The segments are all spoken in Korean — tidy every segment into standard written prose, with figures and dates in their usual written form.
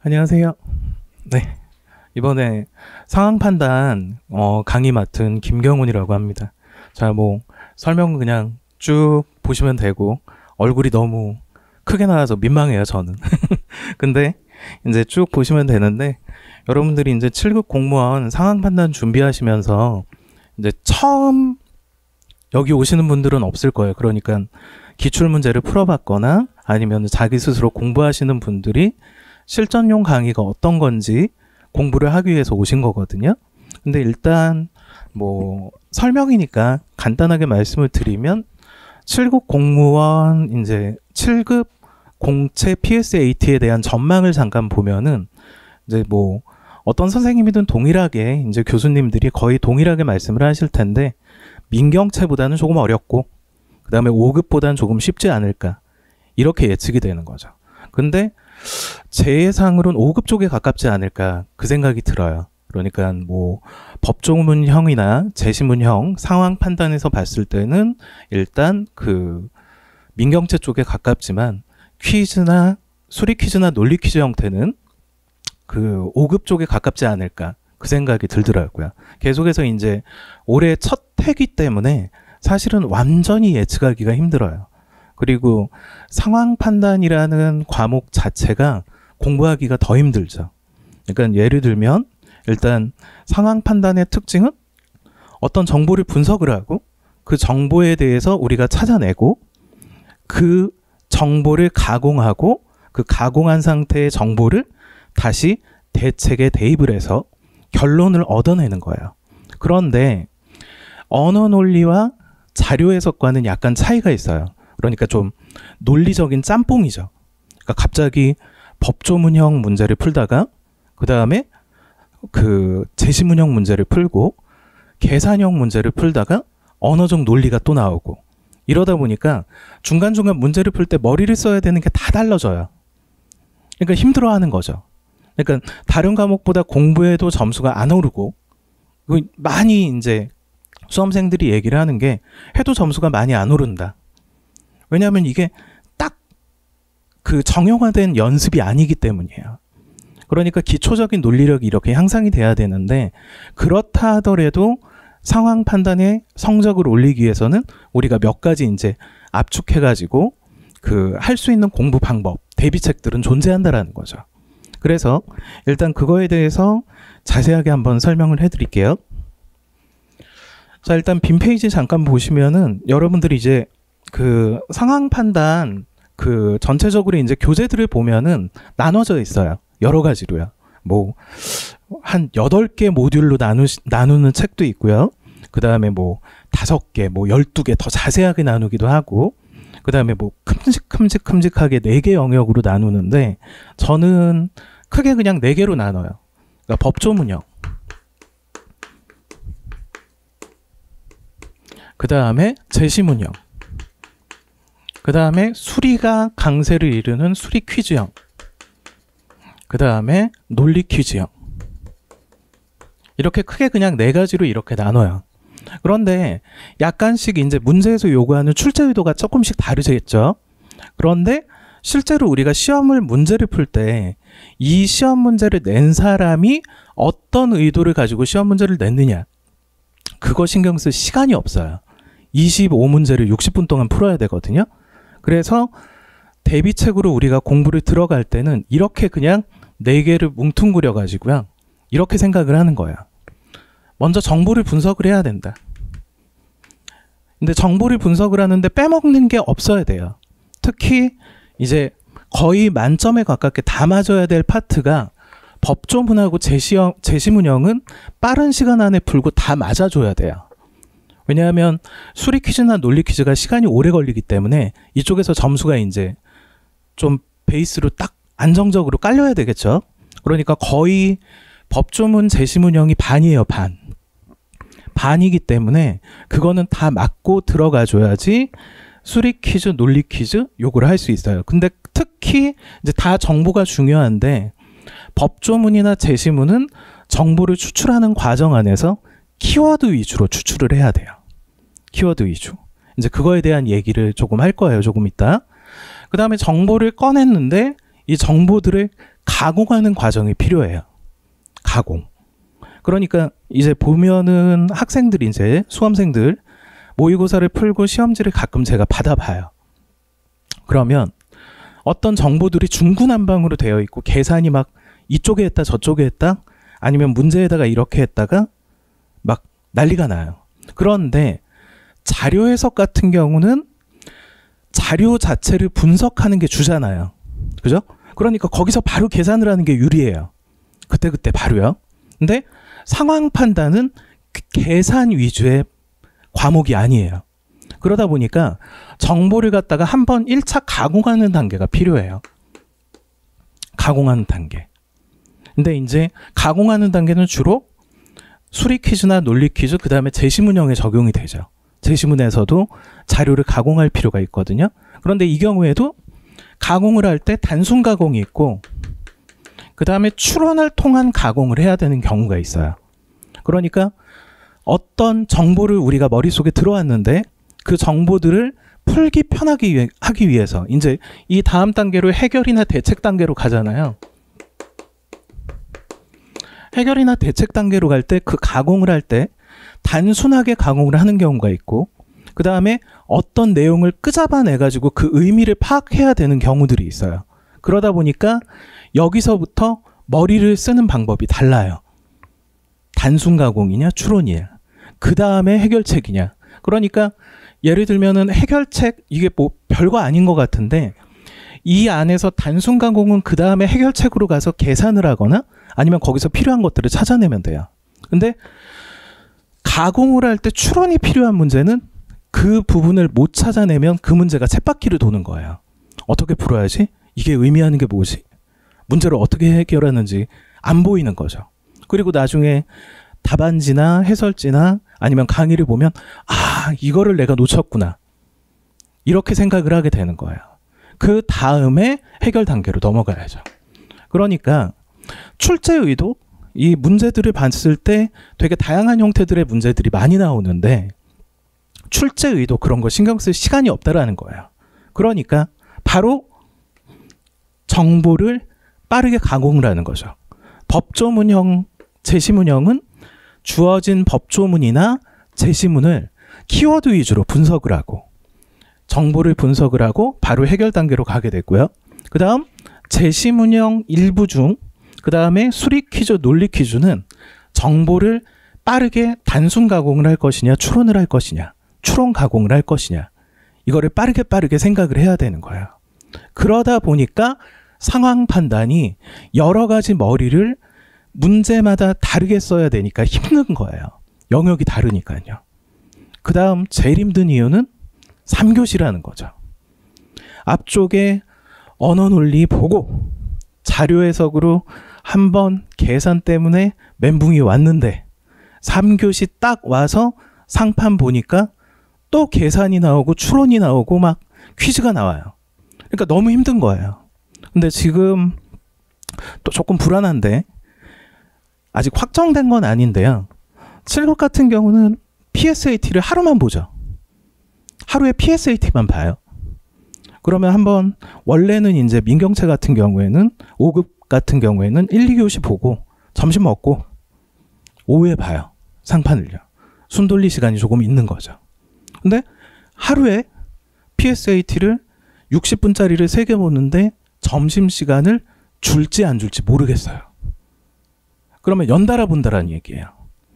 안녕하세요. 네. 이번에 상황 판단 강의 맡은 김경훈이라고 합니다. 자, 뭐 설명은 그냥 쭉 보시면 되고 얼굴이 너무 크게 나와서 민망해요, 저는. 근데 이제 쭉 보시면 되는데 여러분들이 이제 7급 공무원 상황 판단 준비하시면서 이제 처음 여기 오시는 분들은 없을 거예요. 그러니까 기출 문제를 풀어봤거나 아니면 자기 스스로 공부하시는 분들이 실전용 강의가 어떤 건지 공부를 하기 위해서 오신 거거든요. 근데 일단 뭐 설명이니까 간단하게 말씀을 드리면 7급 공무원 이제 7급 공채 PSAT에 대한 전망을 잠깐 보면은 이제 뭐 어떤 선생님이든 동일하게 이제 교수님들이 거의 동일하게 말씀을 하실 텐데 민경채보다는 조금 어렵고 그 다음에 5급보다는 조금 쉽지 않을까 이렇게 예측이 되는 거죠. 근데 제 예상으로는 5급 쪽에 가깝지 않을까 그 생각이 들어요. 그러니까 뭐 법조문형이나 재시문형 상황 판단에서 봤을 때는 일단 그 민경채 쪽에 가깝지만 퀴즈나 수리 퀴즈나 논리 퀴즈 형태는 그 5급 쪽에 가깝지 않을까 그 생각이 들더라고요. 계속해서 이제 올해 첫 해기 때문에 사실은 완전히 예측하기가 힘들어요. 그리고 상황 판단이라는 과목 자체가 공부하기가 더 힘들죠. 그러니까 예를 들면 일단 상황 판단의 특징은 어떤 정보를 분석을 하고 그 정보에 대해서 우리가 찾아내고 그 정보를 가공하고 그 가공한 상태의 정보를 다시 대책에 대입을 해서 결론을 얻어내는 거예요. 그런데 언어 논리와 자료 해석과는 약간 차이가 있어요. 그러니까 좀 논리적인 짬뽕이죠. 그러니까 갑자기 법조문형 문제를 풀다가 그 다음에 그 제시문형 문제를 풀고 계산형 문제를 풀다가 언어적 논리가 또 나오고 이러다 보니까 중간중간 문제를 풀 때 머리를 써야 되는 게 다 달라져요. 그러니까 힘들어하는 거죠. 그러니까 다른 과목보다 공부해도 점수가 안 오르고 많이 이제 수험생들이 얘기를 하는 게 해도 점수가 많이 안 오른다. 왜냐하면 이게 딱 그 정형화된 연습이 아니기 때문이에요. 그러니까 기초적인 논리력이 이렇게 향상이 돼야 되는데 그렇다 하더라도 상황 판단의 성적을 올리기 위해서는 우리가 몇 가지 이제 압축해가지고 그 할 수 있는 공부 방법, 대비책들은 존재한다라는 거죠. 그래서 일단 그거에 대해서 자세하게 한번 설명을 해드릴게요. 자, 일단 빈 페이지 잠깐 보시면은 여러분들이 이제 그 상황 판단 그 전체적으로 이제 교재들을 보면은 나눠져 있어요. 여러 가지로요. 뭐 한 8개 모듈로 나누는 책도 있고요. 그 다음에 뭐 5개, 뭐 12개 더 자세하게 나누기도 하고 그 다음에 뭐 큼직하게 4개 영역으로 나누는데 저는 크게 그냥 4개로 나눠요. 그러니까 법조문형, 그 다음에 제시문형, 그 다음에 수리가 강세를 이루는 수리 퀴즈형, 그 다음에 논리 퀴즈형. 이렇게 크게 그냥 4가지로 이렇게 나눠요. 그런데 약간씩 이제 문제에서 요구하는 출제 의도가 조금씩 다르겠죠. 그런데 실제로 우리가 문제를 풀 때 이 시험 문제를 낸 사람이 어떤 의도를 가지고 시험 문제를 냈느냐 그거 신경 쓸 시간이 없어요. 25문제를 60분 동안 풀어야 되거든요. 그래서 대비책으로 우리가 공부를 들어갈 때는 이렇게 그냥 4개를 뭉뚱그려 가지고요. 이렇게 생각을 하는 거예요. 먼저 정보를 분석을 해야 된다. 근데 정보를 분석을 하는데 빼먹는 게 없어야 돼요. 특히 이제 거의 만점에 가깝게 다 맞아야 될 파트가 법조문하고 제시문형은 빠른 시간 안에 풀고 다 맞아줘야 돼요. 왜냐하면 수리 퀴즈나 논리 퀴즈가 시간이 오래 걸리기 때문에 이쪽에서 점수가 이제 좀 베이스로 딱 안정적으로 깔려야 되겠죠. 그러니까 거의 법조문 제시문형이 반이에요. 반이기 때문에 그거는 다 맞고 들어가 줘야지 수리 퀴즈, 논리 퀴즈 요거를 할 수 있어요. 근데 특히 이제 다 정보가 중요한데 법조문이나 제시문은 정보를 추출하는 과정 안에서 키워드 위주로 추출을 해야 돼요. 키워드 위주. 이제 그거에 대한 얘기를 조금 할 거예요. 조금 이따. 그 다음에 정보를 꺼냈는데 이 정보들을 가공하는 과정이 필요해요. 가공. 그러니까 이제 보면은 학생들이 이제 수험생들 모의고사를 풀고 시험지를 가끔 제가 받아봐요. 그러면 어떤 정보들이 중구난방으로 되어 있고 계산이 막 이쪽에 했다 저쪽에 했다 아니면 문제에다가 이렇게 했다가 막 난리가 나요. 그런데 자료 해석 같은 경우는 자료 자체를 분석하는 게 주잖아요. 그죠? 그러니까 거기서 바로 계산을 하는 게 유리해요. 그때그때 바로요. 근데 상황 판단은 계산 위주의 과목이 아니에요. 그러다 보니까 정보를 갖다가 한번 1차 가공하는 단계가 필요해요. 가공하는 단계. 근데 이제 가공하는 단계는 주로 수리 퀴즈나 논리 퀴즈, 그 다음에 제시문형에 적용이 되죠. 제시문에서도 자료를 가공할 필요가 있거든요. 그런데 이 경우에도 가공을 할 때 단순 가공이 있고 그 다음에 추론을 통한 가공을 해야 되는 경우가 있어요. 그러니까 어떤 정보를 우리가 머릿속에 들어왔는데 그 정보들을 풀기 편하게 하기 위해서 이제 이 다음 단계로 해결이나 대책 단계로 가잖아요. 해결이나 대책 단계로 갈 때 그 가공을 할 때 단순하게 가공을 하는 경우가 있고 그 다음에 어떤 내용을 끄잡아내 가지고 그 의미를 파악해야 되는 경우들이 있어요. 그러다 보니까 여기서부터 머리를 쓰는 방법이 달라요. 단순 가공이냐 추론이냐 그 다음에 해결책이냐. 그러니까 예를 들면은 해결책 이게 뭐 별거 아닌 것 같은데 이 안에서 단순 가공은 그 다음에 해결책으로 가서 계산을 하거나 아니면 거기서 필요한 것들을 찾아내면 돼요. 근데 가공을 할 때 추론이 필요한 문제는 그 부분을 못 찾아내면 그 문제가 쳇바퀴를 도는 거예요. 어떻게 풀어야지? 이게 의미하는 게 뭐지? 문제를 어떻게 해결하는지 안 보이는 거죠. 그리고 나중에 답안지나 해설지나 아니면 강의를 보면 아, 이거를 내가 놓쳤구나. 이렇게 생각을 하게 되는 거예요. 그 다음에 해결 단계로 넘어가야죠. 그러니까 출제 의도, 이 문제들을 봤을 때 되게 다양한 형태들의 문제들이 많이 나오는데 출제 의도 그런 거 신경 쓸 시간이 없다라는 거예요. 그러니까 바로 정보를 빠르게 가공을 하는 거죠. 법조문형, 제시문형은 주어진 법조문이나 제시문을 키워드 위주로 분석을 하고 정보를 분석을 하고 바로 해결 단계로 가게 되고요. 그 다음 제시문형 일부 중 그 다음에 수리 퀴즈, 논리 퀴즈는 정보를 빠르게 단순 가공을 할 것이냐 추론을 할 것이냐 추론 가공을 할 것이냐 이거를 빠르게 생각을 해야 되는 거예요. 그러다 보니까 상황 판단이 여러 가지 머리를 문제마다 다르게 써야 되니까 힘든 거예요. 영역이 다르니까요. 그 다음 제일 힘든 이유는 3교시라는 거죠. 앞쪽에 언어 논리 보고 자료 해석으로 한번 계산 때문에 멘붕이 왔는데 3교시 딱 와서 상판 보니까 또 계산이 나오고 추론이 나오고 막 퀴즈가 나와요. 그러니까 너무 힘든 거예요. 근데 지금 또 조금 불안한데 아직 확정된 건 아닌데요. 7급 같은 경우는 PSAT를 하루만 보죠. 하루에 PSAT만 봐요. 그러면 한번 원래는 이제 민경채 같은 경우에는 5급 같은 경우에는 1, 2교시 보고 점심 먹고 오후에 봐요. 상판을요. 숨 돌릴 시간이 조금 있는 거죠. 근데 하루에 PSAT를 60분짜리를 3개 보는데 점심시간을 줄지 안 줄지 모르겠어요. 그러면 연달아 본다라는 얘기예요.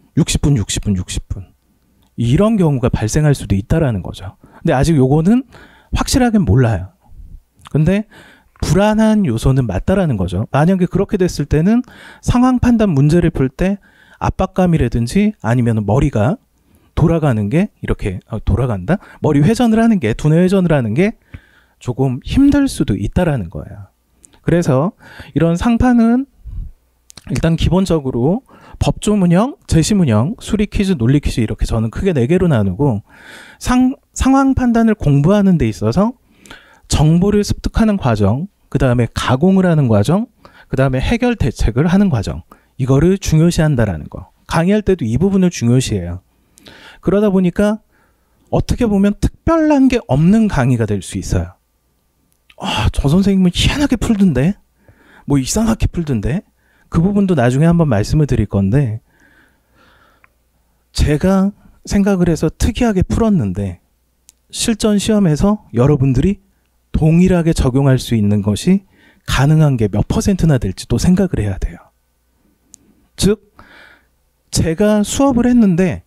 60분. 이런 경우가 발생할 수도 있다라는 거죠. 근데 아직 요거는 확실하게 몰라요. 근데 불안한 요소는 맞다라는 거죠. 만약에 그렇게 됐을 때는 상황 판단 문제를 풀 때 압박감이라든지 아니면 머리가 돌아가는 게 이렇게 돌아간다? 머리 회전을 하는 게 두뇌 회전을 하는 게 조금 힘들 수도 있다라는 거예요. 그래서 이런 상판은 일단 기본적으로 법조문형, 제시문형, 수리 퀴즈, 논리 퀴즈 이렇게 저는 크게 4개로 나누고 상황 판단을 공부하는 데 있어서 정보를 습득하는 과정, 그 다음에 가공을 하는 과정, 그 다음에 해결 대책을 하는 과정 이거를 중요시한다라는 거. 강의할 때도 이 부분을 중요시해요. 그러다 보니까 어떻게 보면 특별한 게 없는 강의가 될 수 있어요. 저 선생님은 희한하게 풀던데 뭐 이상하게 풀던데 그 부분도 나중에 한번 말씀을 드릴 건데 제가 생각을 해서 특이하게 풀었는데 실전 시험에서 여러분들이 동일하게 적용할 수 있는 것이 가능한 게 몇 %나 될지 또 생각을 해야 돼요. 즉 제가 수업을 했는데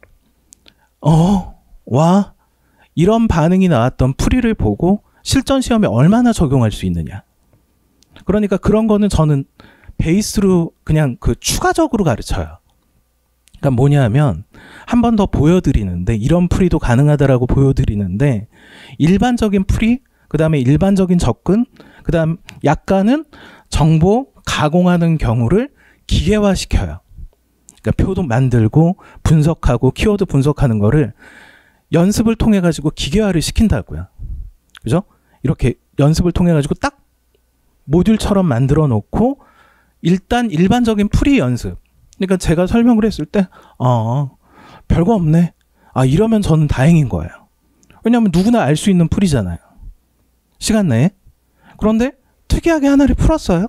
와 이런 반응이 나왔던 풀이를 보고 실전 시험에 얼마나 적용할 수 있느냐. 그러니까 그런 거는 저는 베이스로 그냥 그 추가적으로 가르쳐요. 그러니까 뭐냐면 한 번 더 보여드리는데 이런 풀이도 가능하다라고 보여드리는데 일반적인 풀이 그 다음에 일반적인 접근 그 다음 약간은 정보 가공하는 경우를 기계화시켜요. 그러니까 표도 만들고 분석하고 키워드 분석하는 거를 연습을 통해 가지고 기계화를 시킨다고요. 그죠? 이렇게 연습을 통해 가지고 딱 모듈처럼 만들어 놓고 일단 일반적인 풀이 연습. 그러니까 제가 설명을 했을 때 별거 없네. 이러면 저는 다행인 거예요. 왜냐하면 누구나 알 수 있는 풀이잖아요. 시간 내에. 그런데 특이하게 하나를 풀었어요.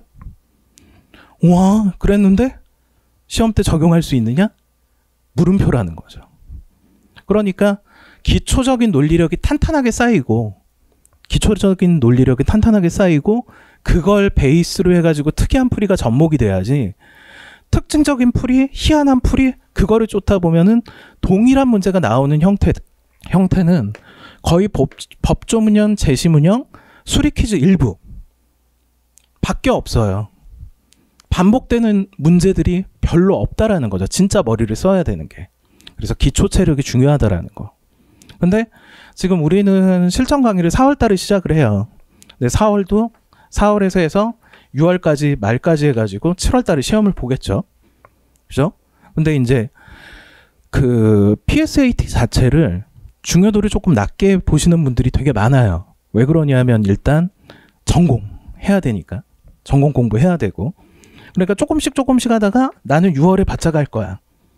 와 그랬는데 시험 때 적용할 수 있느냐? 물음표라는 거죠. 그러니까 기초적인 논리력이 탄탄하게 쌓이고 그걸 베이스로 해가지고 특이한 풀이가 접목이 돼야지 특징적인 풀이, 희한한 풀이 그거를 쫓다 보면은 동일한 문제가 나오는 형태는 거의 법조문형, 제시문형, 수리퀴즈 일부 밖에 없어요. 반복되는 문제들이 별로 없다라는 거죠. 진짜 머리를 써야 되는 게. 그래서 기초 체력이 중요하다라는 거. 근데 지금 우리는 실전 강의를 4월 달에 시작을 해요. 근데 4월에서 해서 6월까지 말까지 해가지고 7월 달에 시험을 보겠죠. 그죠? 근데 이제 그 PSAT 자체를 중요도를 조금 낮게 보시는 분들이 되게 많아요. 왜 그러냐면 일단 전공해야 되니까. 전공 공부해야 되고. 그러니까 조금씩 하다가 나는 6월에 바짝 할 거야.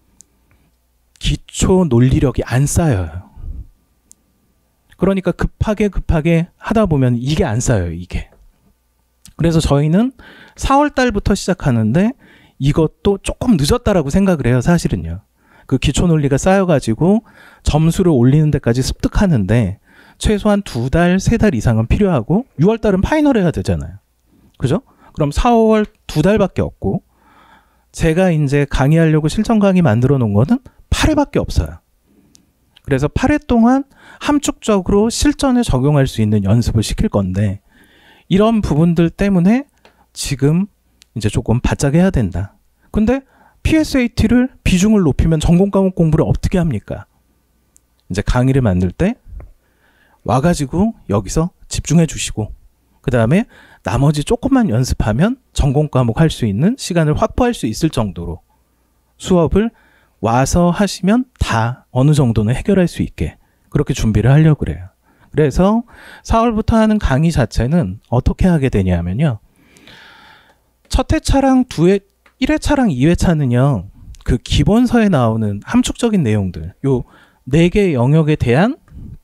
기초 논리력이 안 쌓여요. 그러니까 급하게 하다 보면 이게 안 쌓여요, 이게. 그래서 저희는 4월 달부터 시작하는데 이것도 조금 늦었다라고 생각을 해요, 사실은요. 그 기초 논리가 쌓여가지고 점수를 올리는 데까지 습득하는데 최소한 2달, 3달 이상은 필요하고 6월 달은 파이널 해야 되잖아요. 그죠? 그럼 4월 2달밖에 없고 제가 이제 강의하려고 실전 강의 만들어 놓은 거는 8회밖에 없어요. 그래서 8회 동안 함축적으로 실전에 적용할 수 있는 연습을 시킬 건데 이런 부분들 때문에 지금 이제 조금 바짝 해야 된다. 근데 PSAT를 비중을 높이면 전공 과목 공부를 어떻게 합니까? 이제 강의를 만들 때 와가지고 여기서 집중해 주시고 그 다음에 나머지 조금만 연습하면 전공 과목 할 수 있는 시간을 확보할 수 있을 정도로 수업을 와서 하시면 다 어느 정도는 해결할 수 있게 그렇게 준비를 하려고 그래요. 그래서 4월부터 하는 강의 자체는 어떻게 하게 되냐면요. 첫 회차랑 1회차랑 2회차는요. 그 기본서에 나오는 함축적인 내용들 요 4개 영역에 대한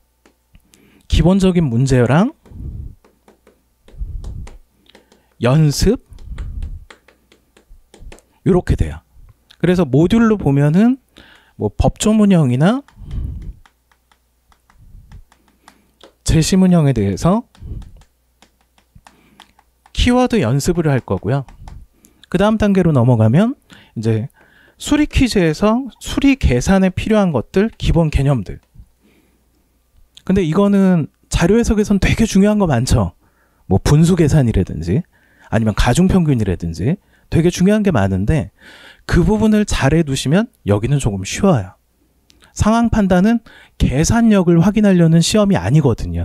기본적인 문제랑 연습 요렇게 돼요. 그래서 모듈로 보면은 뭐 법조문형이나 제시문형에 대해서 키워드 연습을 할 거고요. 그 다음 단계로 넘어가면 이제 수리 퀴즈에서 수리 계산에 필요한 것들, 기본 개념들. 근데 이거는 자료 해석에선 되게 중요한 거 많죠. 뭐 분수 계산이라든지 아니면 가중평균이라든지 되게 중요한 게 많은데 그 부분을 잘 해두시면 여기는 조금 쉬워요. 상황 판단은 계산력을 확인하려는 시험이 아니거든요.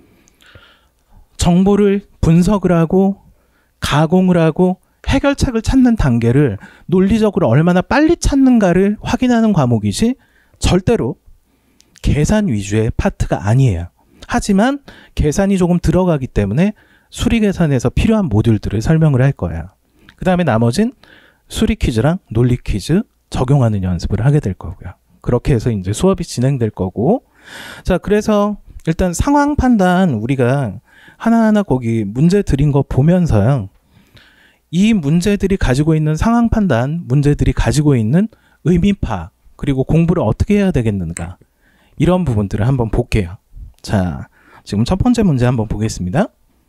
정보를 분석을 하고 가공을 하고 해결책을 찾는 단계를 논리적으로 얼마나 빨리 찾는가를 확인하는 과목이지 절대로 계산 위주의 파트가 아니에요. 하지만 계산이 조금 들어가기 때문에 수리 계산에서 필요한 모듈들을 설명을 할 거예요. 그 다음에 나머진 수리 퀴즈랑 논리 퀴즈 적용하는 연습을 하게 될 거고요. 그렇게 해서 이제 수업이 진행될 거고. 자, 그래서 일단 상황 판단 우리가 하나하나 거기 문제 드린 거 보면서요. 이 문제들이 가지고 있는 상황 판단, 문제들이 가지고 있는 의미 파악, 그리고 공부를 어떻게 해야 되겠는가, 이런 부분들을 한번 볼게요. 자, 지금 첫 번째 문제 한번 보겠습니다.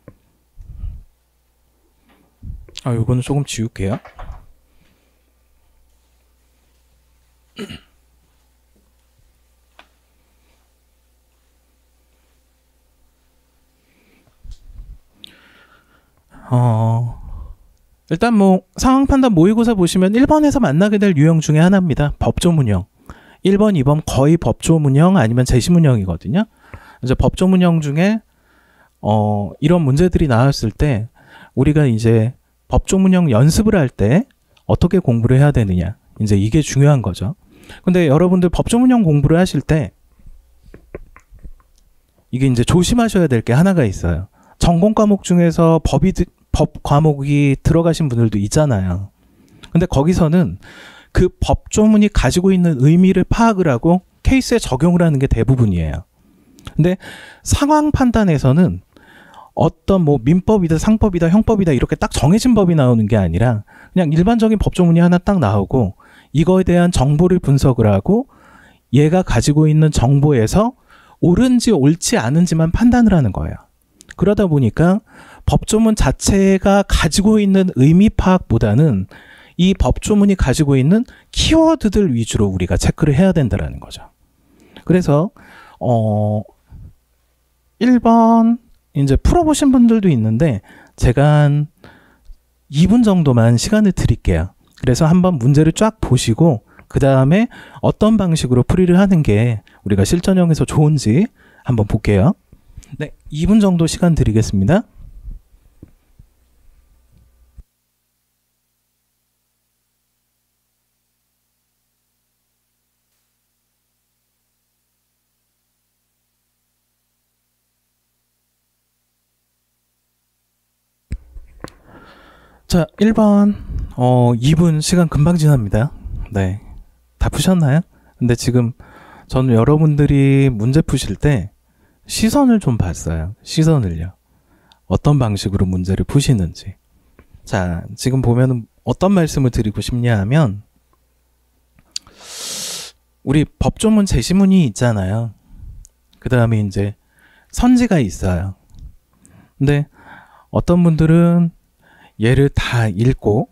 요거는 조금 지울게요. 일단 뭐 상황 판단 모의고사 보시면 1번에서 만나게 될 유형 중에 하나입니다. 법조문형. 1번, 2번 거의 법조문형 아니면 제시문형이거든요. 이제 법조문형 중에 이런 문제들이 나왔을 때 우리가 이제 법조문형 연습을 할 때 어떻게 공부를 해야 되느냐, 이제 이게 중요한 거죠. 근데 여러분들 법조문형 공부를 하실 때 이게 이제 조심하셔야 될 게 하나가 있어요. 전공 과목 중에서 법 과목이 들어가신 분들도 있잖아요. 근데 거기서는 그 법조문이 가지고 있는 의미를 파악을 하고 케이스에 적용을 하는 게 대부분이에요. 근데 상황 판단에서는 어떤 뭐 민법이다, 상법이다, 형법이다 이렇게 딱 정해진 법이 나오는 게 아니라 그냥 일반적인 법조문이 하나 딱 나오고 이거에 대한 정보를 분석을 하고 얘가 가지고 있는 정보에서 옳은지 옳지 않은지만 판단을 하는 거예요. 그러다 보니까 법조문 자체가 가지고 있는 의미 파악보다는 이 법조문이 가지고 있는 키워드들 위주로 우리가 체크를 해야 된다는 거죠. 그래서 1번 이제 풀어보신 분들도 있는데 제가 한 2분 정도만 시간을 드릴게요. 그래서 한번 문제를 쫙 보시고 그 다음에 어떤 방식으로 풀이를 하는 게 우리가 실전형에서 좋은지 한번 볼게요. 네, 2분 정도 시간 드리겠습니다. 자, 1번 2분 시간 금방 지납니다. 네, 다 푸셨나요? 근데 지금 저는 여러분들이 문제 푸실 때 시선을 좀 봤어요. 시선을요. 어떤 방식으로 문제를 푸시는지. 자, 지금 보면은 어떤 말씀을 드리고 싶냐 하면 우리 법조문 제시문이 있잖아요. 그 다음에 이제 선지가 있어요. 근데 어떤 분들은 얘를 다 읽고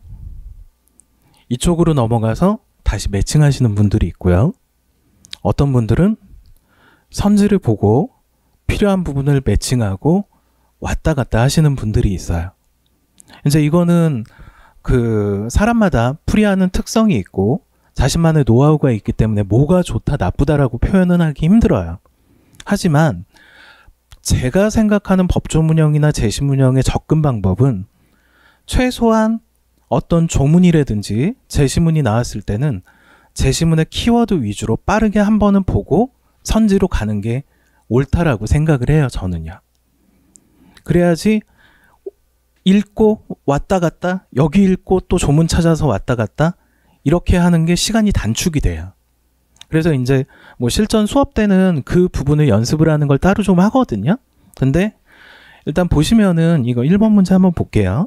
이쪽으로 넘어가서 다시 매칭하시는 분들이 있고요. 어떤 분들은 선지를 보고 필요한 부분을 매칭하고 왔다 갔다 하시는 분들이 있어요. 이제 이거는 그 사람마다 풀이하는 특성이 있고 자신만의 노하우가 있기 때문에 뭐가 좋다 나쁘다라고 표현은 하기 힘들어요. 하지만 제가 생각하는 법조문형이나 제시문형의 접근 방법은 최소한 어떤 조문이라든지 제시문이 나왔을 때는 제시문의 키워드 위주로 빠르게 한 번은 보고 선지로 가는 게 옳다라고 생각을 해요. 저는요. 그래야지 읽고 왔다 갔다 여기 읽고 또 조문 찾아서 왔다 갔다 이렇게 하는 게 시간이 단축이 돼요. 그래서 이제 뭐 실전 수업 때는 그 부분을 연습을 하는 걸 따로 좀 하거든요. 근데 일단 보시면은 이거 1번 문제 한번 볼게요.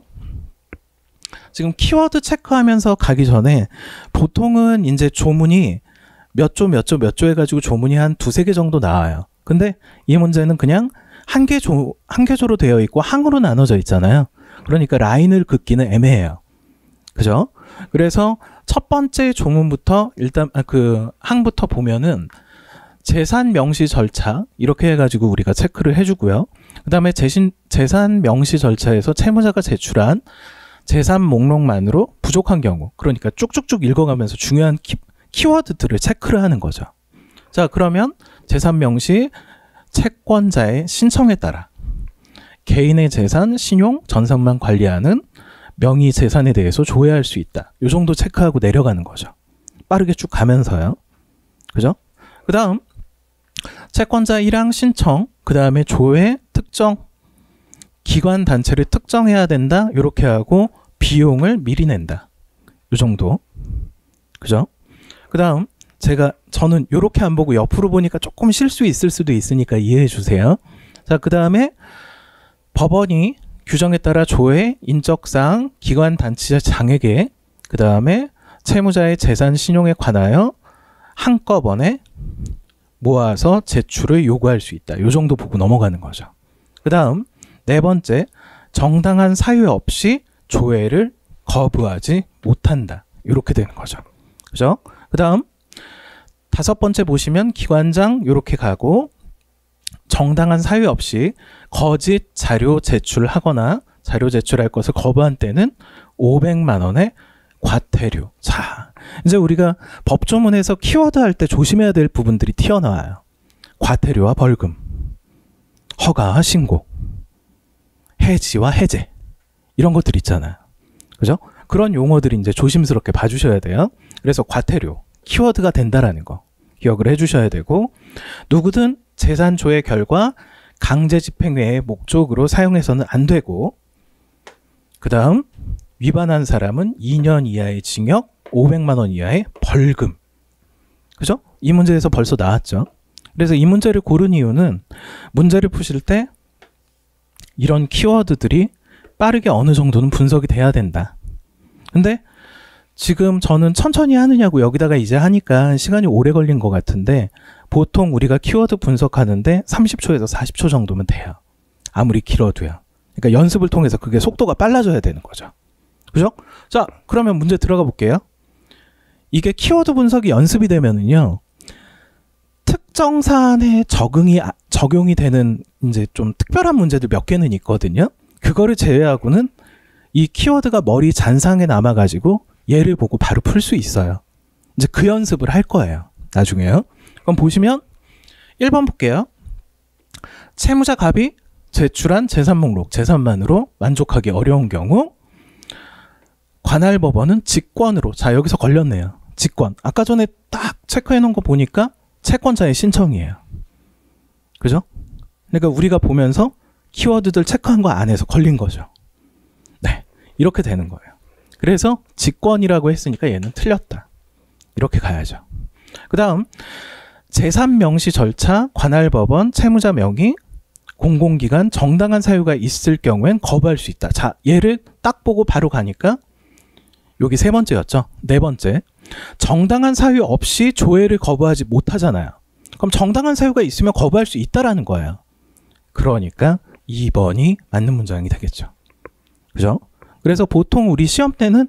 지금 키워드 체크하면서 가기 전에 보통은 이제 조문이 몇 조 해가지고 조문이 한 2-3개 정도 나와요. 근데 이 문제는 그냥 한 개조로 되어 있고 항으로 나눠져 있잖아요. 그러니까 라인을 긋기는 애매해요. 그죠? 그래서 첫 번째 조문부터 일단 그 항부터 보면은 재산 명시 절차 이렇게 해가지고 우리가 체크를 해주고요. 그 다음에 재산 명시 절차에서 채무자가 제출한 재산 목록만으로 부족한 경우, 그러니까 쭉쭉쭉 읽어가면서 중요한 키워드들을 체크를 하는 거죠. 자, 그러면 재산 명시 채권자의 신청에 따라 개인의 재산, 신용, 전산만 관리하는 명의 재산에 대해서 조회할 수 있다. 이 정도 체크하고 내려가는 거죠. 빠르게 쭉 가면서요. 그죠? 그 다음 채권자 1항 신청, 그 다음에 조회, 특정, 기관 단체를 특정해야 된다. 이렇게 하고 비용을 미리 낸다. 이 정도. 그죠? 그 다음 저는 이렇게 안 보고 옆으로 보니까 조금 실수 있을 수도 있으니까 이해해 주세요. 자, 그 다음에 법원이 규정에 따라 조회, 인적사항, 기관 단체 장에게 그 다음에 채무자의 재산 신용에 관하여 한꺼번에 모아서 제출을 요구할 수 있다. 요 정도 보고 넘어가는 거죠. 그 다음 네 번째, 정당한 사유 없이 조회를 거부하지 못한다. 이렇게 되는 거죠. 그죠? 그 다음 다섯 번째 보시면 기관장 이렇게 가고 정당한 사유 없이 거짓 자료 제출하거나 자료 제출할 것을 거부한 때는 500만 원의 과태료. 자, 이제 우리가 법조문에서 키워드 할 때 조심해야 될 부분들이 튀어나와요. 과태료와 벌금, 허가와 신고, 해지와 해제 이런 것들 있잖아요. 그죠? 그런 용어들이 이제 조심스럽게 봐주셔야 돼요. 그래서 과태료, 키워드가 된다라는 거 기억을 해주셔야 되고, 누구든 재산 조회 결과 강제 집행 외의 목적으로 사용해서는 안 되고, 그 다음 위반한 사람은 2년 이하의 징역, 500만 원 이하의 벌금. 그죠? 이 문제에서 벌써 나왔죠. 그래서 이 문제를 고른 이유는 문제를 푸실 때 이런 키워드들이 빠르게 어느 정도는 분석이 돼야 된다. 근데 지금 저는 천천히 하느냐고 여기다가 이제 하니까 시간이 오래 걸린 것 같은데, 보통 우리가 키워드 분석하는데 30초에서 40초 정도면 돼요. 아무리 길어도요. 그러니까 연습을 통해서 그게 속도가 빨라져야 되는 거죠. 그죠? 자, 그러면 문제 들어가 볼게요. 이게 키워드 분석이 연습이 되면은요, 특정 사안에 적용이 되는 이제 좀 특별한 문제들 몇 개는 있거든요. 그거를 제외하고는 이 키워드가 머리 잔상에 남아가지고 얘를 보고 바로 풀 수 있어요. 이제 그 연습을 할 거예요. 나중에요. 그럼 보시면 1번 볼게요. 채무자 갑이 제출한 재산 목록, 재산만으로 만족하기 어려운 경우 관할 법원은 직권으로, 자 여기서 걸렸네요. 직권. 아까 전에 딱 체크해 놓은 거 보니까 채권자의 신청이에요. 그죠? 그러니까 우리가 보면서 키워드들 체크한 거 안에서 걸린 거죠. 네, 이렇게 되는 거예요. 그래서 직권이라고 했으니까 얘는 틀렸다. 이렇게 가야죠. 그 다음 재산 명시 절차, 관할 법원, 채무자 명의, 공공기관, 정당한 사유가 있을 경우엔 거부할 수 있다. 자, 얘를 딱 보고 바로 가니까 여기 세 번째였죠. 네 번째, 정당한 사유 없이 조회를 거부하지 못하잖아요. 그럼 정당한 사유가 있으면 거부할 수 있다라는 거예요. 그러니까 2번이 맞는 문장이 되겠죠. 그죠? 그래서 보통 우리 시험 때는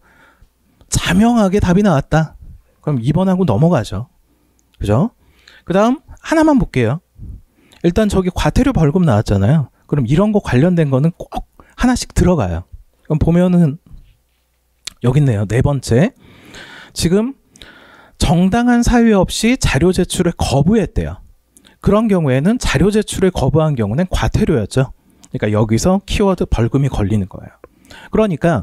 자명하게 답이 나왔다. 그럼 2번하고 넘어가죠. 그죠? 그 다음 하나만 볼게요. 일단 저기 과태료 벌금 나왔잖아요. 그럼 이런 거 관련된 거는 꼭 하나씩 들어가요. 그럼 보면은 여기 있네요. 네 번째. 지금 정당한 사유 없이 자료 제출을 거부했대요. 그런 경우에는 자료 제출을 거부한 경우는 과태료였죠. 그러니까 여기서 키워드 벌금이 걸리는 거예요. 그러니까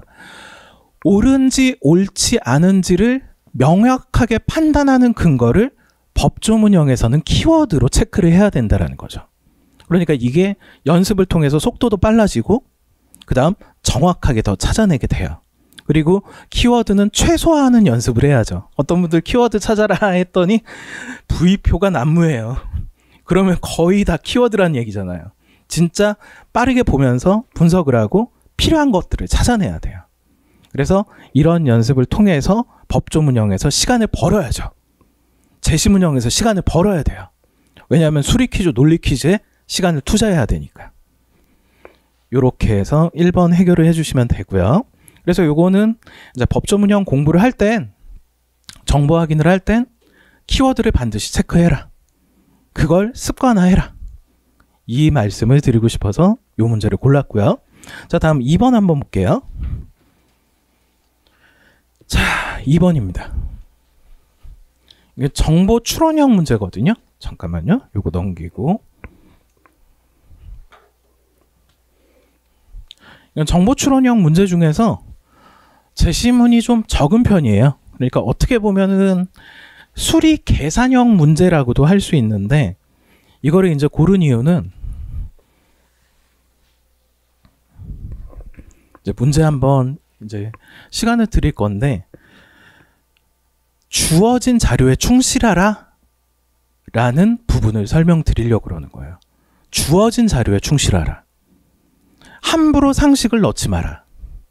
옳은지 옳지 않은지를 명확하게 판단하는 근거를 법조문형에서는 키워드로 체크를 해야 된다는 거죠. 그러니까 이게 연습을 통해서 속도도 빨라지고 그 다음 정확하게 더 찾아내게 돼요. 그리고 키워드는 최소화하는 연습을 해야죠. 어떤 분들 키워드 찾아라 했더니 V표가 난무해요. 그러면 거의 다 키워드란 얘기잖아요. 진짜 빠르게 보면서 분석을 하고 필요한 것들을 찾아내야 돼요. 그래서 이런 연습을 통해서 법조문형에서 시간을 벌어야죠. 제시문형에서 시간을 벌어야 돼요. 왜냐하면 수리 퀴즈, 논리 퀴즈에 시간을 투자해야 되니까. 이렇게 해서 1번 해결을 해주시면 되고요. 그래서 요거는 이제 법조문형 공부를 할 땐, 정보 확인을 할 땐 키워드를 반드시 체크해라. 그걸 습관화해라. 이 말씀을 드리고 싶어서 요 문제를 골랐고요. 자, 다음 2번 한번 볼게요. 자, 2번입니다. 이게 정보 추론형 문제거든요. 잠깐만요. 요거 넘기고. 이건 정보 추론형 문제 중에서 제시문이 좀 적은 편이에요. 그러니까 어떻게 보면은 수리 계산형 문제라고도 할 수 있는데, 이거를 이제 고른 이유는 이제 문제 한번 이제 시간을 드릴 건데, 주어진 자료에 충실하라 라는 부분을 설명드리려고 그러는 거예요. 주어진 자료에 충실하라. 함부로 상식을 넣지 마라.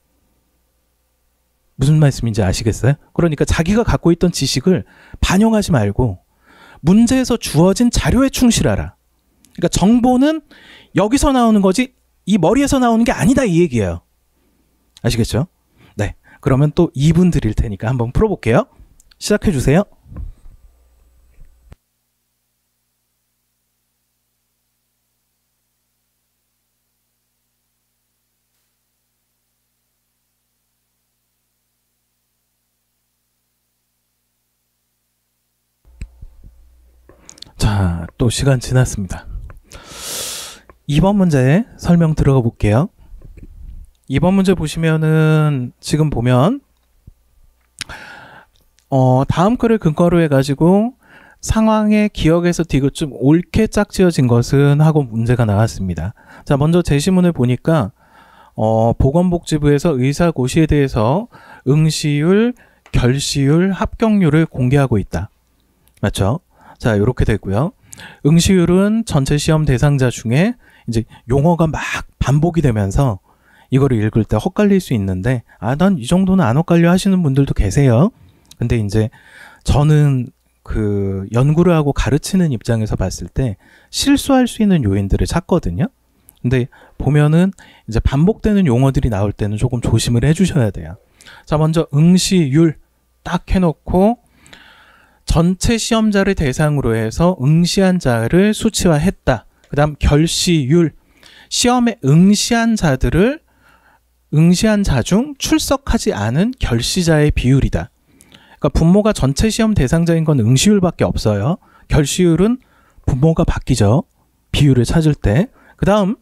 무슨 말씀인지 아시겠어요? 그러니까 자기가 갖고 있던 지식을 반영하지 말고 문제에서 주어진 자료에 충실하라. 그러니까 정보는 여기서 나오는 거지 이 머리에서 나오는 게 아니다 이 얘기예요. 아시겠죠? 네. 그러면 또 2분 드릴 테니까 한번 풀어볼게요. 시작해 주세요. 자, 또 시간 지났습니다. 2번 문제 설명 들어가 볼게요. 2번 문제 보시면은 지금 보면 다음 글을 근거로 해가지고 상황의 기억에서 디귿 좀 옳게 짝지어진 것은 하고 문제가 나왔습니다. 자, 먼저 제시문을 보니까 보건복지부에서 의사고시에 대해서 응시율, 결시율, 합격률을 공개하고 있다. 맞죠? 자, 이렇게 됐고요. 응시율은 전체 시험 대상자 중에 이제 용어가 막 반복이 되면서 이거를 읽을 때 헛갈릴 수 있는데, 난 이 정도는 안 헛갈려 하시는 분들도 계세요. 근데 이제 저는 그 연구를 하고 가르치는 입장에서 봤을 때 실수할 수 있는 요인들을 찾거든요. 근데 보면은 이제 반복되는 용어들이 나올 때는 조금 조심을 해주셔야 돼요. 자, 먼저 응시율 딱 해놓고 전체 시험자를 대상으로 해서 응시한 자를 수치화했다. 그 다음 결시율, 시험에 응시한 자 중 출석하지 않은 결시자의 비율이다. 그러니까 분모가 전체 시험 대상자인 건 응시율밖에 없어요. 결시율은 분모가 바뀌죠. 비율을 찾을 때. 그 다음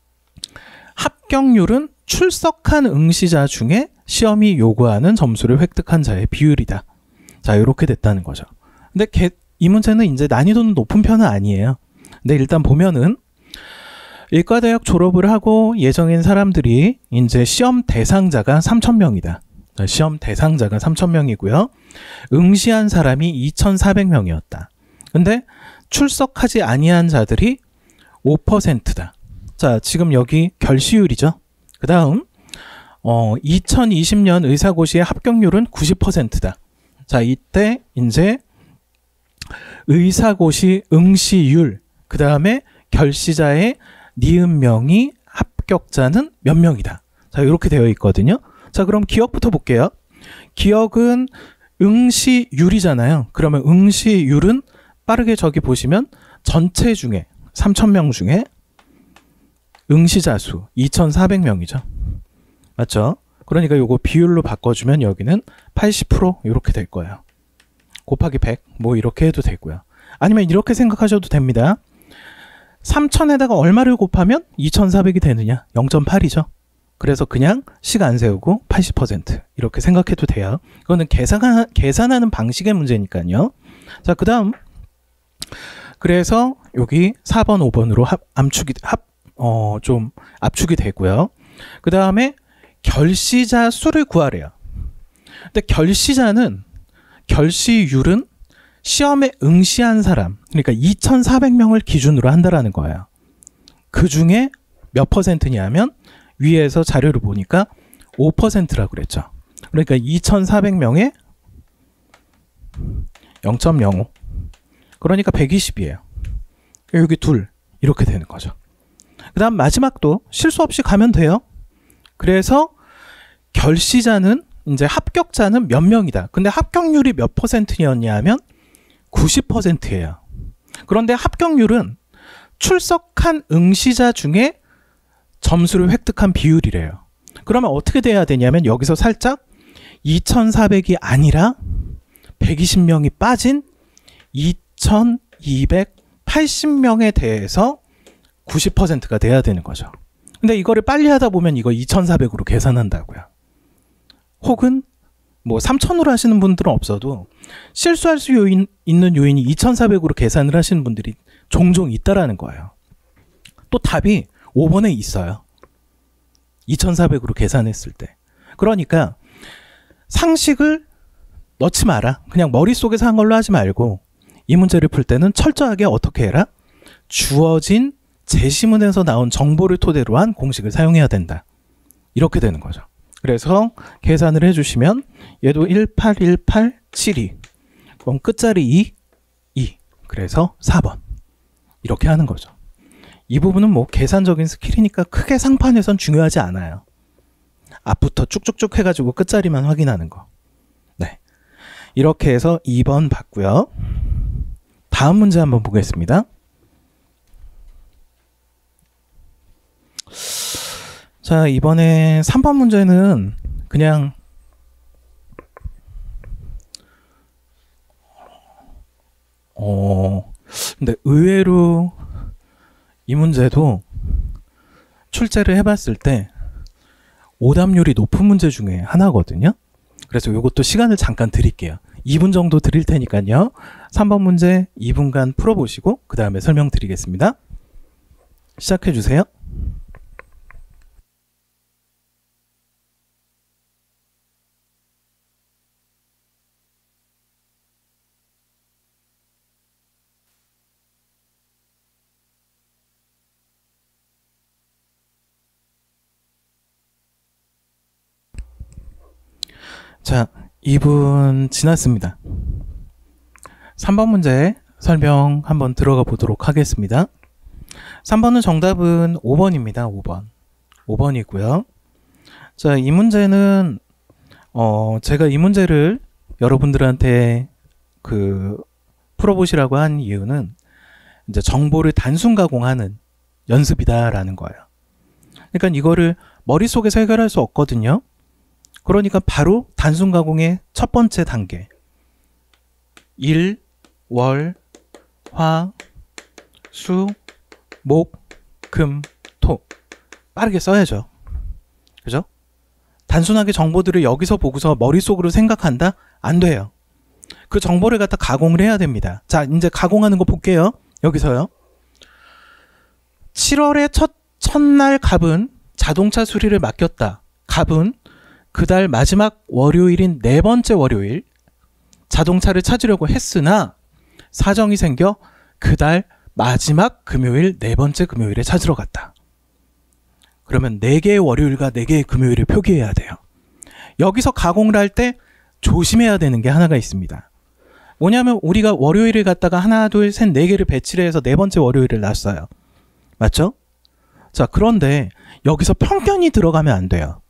합격률은 출석한 응시자 중에 시험이 요구하는 점수를 획득한 자의 비율이다. 자, 이렇게 됐다는 거죠. 근데 이 문제는 이제 난이도는 높은 편은 아니에요. 근데 일단 보면은 의과대학 졸업을 하고 예정인 사람들이 이제 시험 대상자가 3,000명이다. 시험 대상자가 3,000명이고요. 응시한 사람이 2,400명이었다. 근데 출석하지 아니한 자들이 5%다. 자, 지금 여기 결시율이죠. 그 다음 2020년 의사고시의 합격률은 90%다. 자, 이때 이제 의사고시 응시율, 그 다음에 결시자의 니은명이 합격자는 몇 명이다. 자, 이렇게 되어 있거든요. 자, 그럼 기억부터 볼게요. 기억은 응시율이잖아요. 그러면 응시율은 빠르게 저기 보시면 전체 중에 3,000명 중에 응시자 수 2,400명이죠. 맞죠? 그러니까 요거 비율로 바꿔주면 여기는 80% 이렇게 될 거예요. 곱하기 100 뭐 이렇게 해도 되고요. 아니면 이렇게 생각하셔도 됩니다. 3,000에다가 얼마를 곱하면 2,400이 되느냐? 0.8이죠. 그래서 그냥 식 안 세우고 80% 이렇게 생각해도 돼요. 이거는 계산하는 방식의 문제니까요. 자, 그 다음 그래서 여기 4번, 5번으로 좀 압축이 되고요. 그 다음에 결시자 수를 구하래요. 근데 결시율은 시험에 응시한 사람, 그러니까 2,400명을 기준으로 한다라는 거예요. 그 중에 몇 퍼센트냐면 위에서 자료를 보니까 5%라고 그랬죠. 그러니까 2,400명에 0.05. 그러니까 120이에요. 여기 둘 이렇게 되는 거죠. 그 다음 마지막도 실수 없이 가면 돼요. 그래서 결시자는 이제 합격자는 몇 명이다. 근데 합격률이 몇 퍼센트였냐 하면 90%예요. 그런데 합격률은 출석한 응시자 중에 점수를 획득한 비율이래요. 그러면 어떻게 돼야 되냐면 여기서 살짝 2,400이 아니라 120명이 빠진 2,280명에 대해서 90%가 돼야 되는 거죠. 근데 이거를 빨리 하다 보면 이거 2,400으로 계산한다고요. 혹은 뭐 3,000으로 하시는 분들은 없어도 실수할 수 있는 요인이 2,400으로 계산을 하시는 분들이 종종 있다라는 거예요. 또 답이 5번에 있어요. 2,400으로 계산했을 때. 그러니까 상식을 넣지 마라. 그냥 머릿속에서 한 걸로 하지 말고 이 문제를 풀 때는 철저하게 어떻게 해라? 주어진 제시문에서 나온 정보를 토대로 한 공식을 사용해야 된다. 이렇게 되는 거죠. 그래서 계산을 해주시면 얘도 181872 그럼 끝자리 2 그래서 4번 이렇게 하는 거죠. 이 부분은 뭐 계산적인 스킬이니까 크게 상판에선 중요하지 않아요. 앞부터 쭉쭉쭉 해가지고 끝자리만 확인하는 거. 네, 이렇게 해서 2번 봤고요. 다음 문제 한번 보겠습니다. 자, 이번에 3번 문제는 그냥 근데 의외로 이 문제도 출제를 해봤을 때 오답률이 높은 문제 중에 하나거든요. 그래서 이것도 시간을 잠깐 드릴게요. 2분 정도 드릴 테니까요. 3번 문제 2분간 풀어보시고 그 다음에 설명드리겠습니다. 시작해주세요. 자, 2분 지났습니다. 3번 문제 설명 한번 들어가 보도록 하겠습니다. 3번은 정답은 5번입니다. 5번이고요. 자, 이 문제는 제가 이 문제를 여러분들한테 풀어보시라고 한 이유는 이제 정보를 단순 가공하는 연습이다라는 거예요. 그러니까 이거를 머릿속에서 해결할 수 없거든요. 그러니까 바로 단순 가공의 첫 번째 단계. 일, 월, 화, 수, 목, 금, 토. 빠르게 써야죠. 그죠? 단순하게 정보들을 여기서 보고서 머릿속으로 생각한다? 안 돼요. 그 정보를 갖다 가공을 해야 됩니다. 자, 이제 가공하는 거 볼게요. 여기서요. 7월의 첫날 갑은 자동차 수리를 맡겼다. 갑은 그달 마지막 월요일인 네 번째 월요일 자동차를 찾으려고 했으나 사정이 생겨 그달 마지막 금요일 네 번째 금요일에 찾으러 갔다. 그러면 4개의 월요일과 4개의 금요일을 표기해야 돼요. 여기서 가공을 할 때 조심해야 되는 게 하나가 있습니다. 뭐냐면 우리가 월요일을 갖다가 하나, 둘, 셋, 4개를 배치를 해서 네 번째 월요일을 놨어요. 맞죠? 자, 그런데 여기서 편견이 들어가면 안 돼요.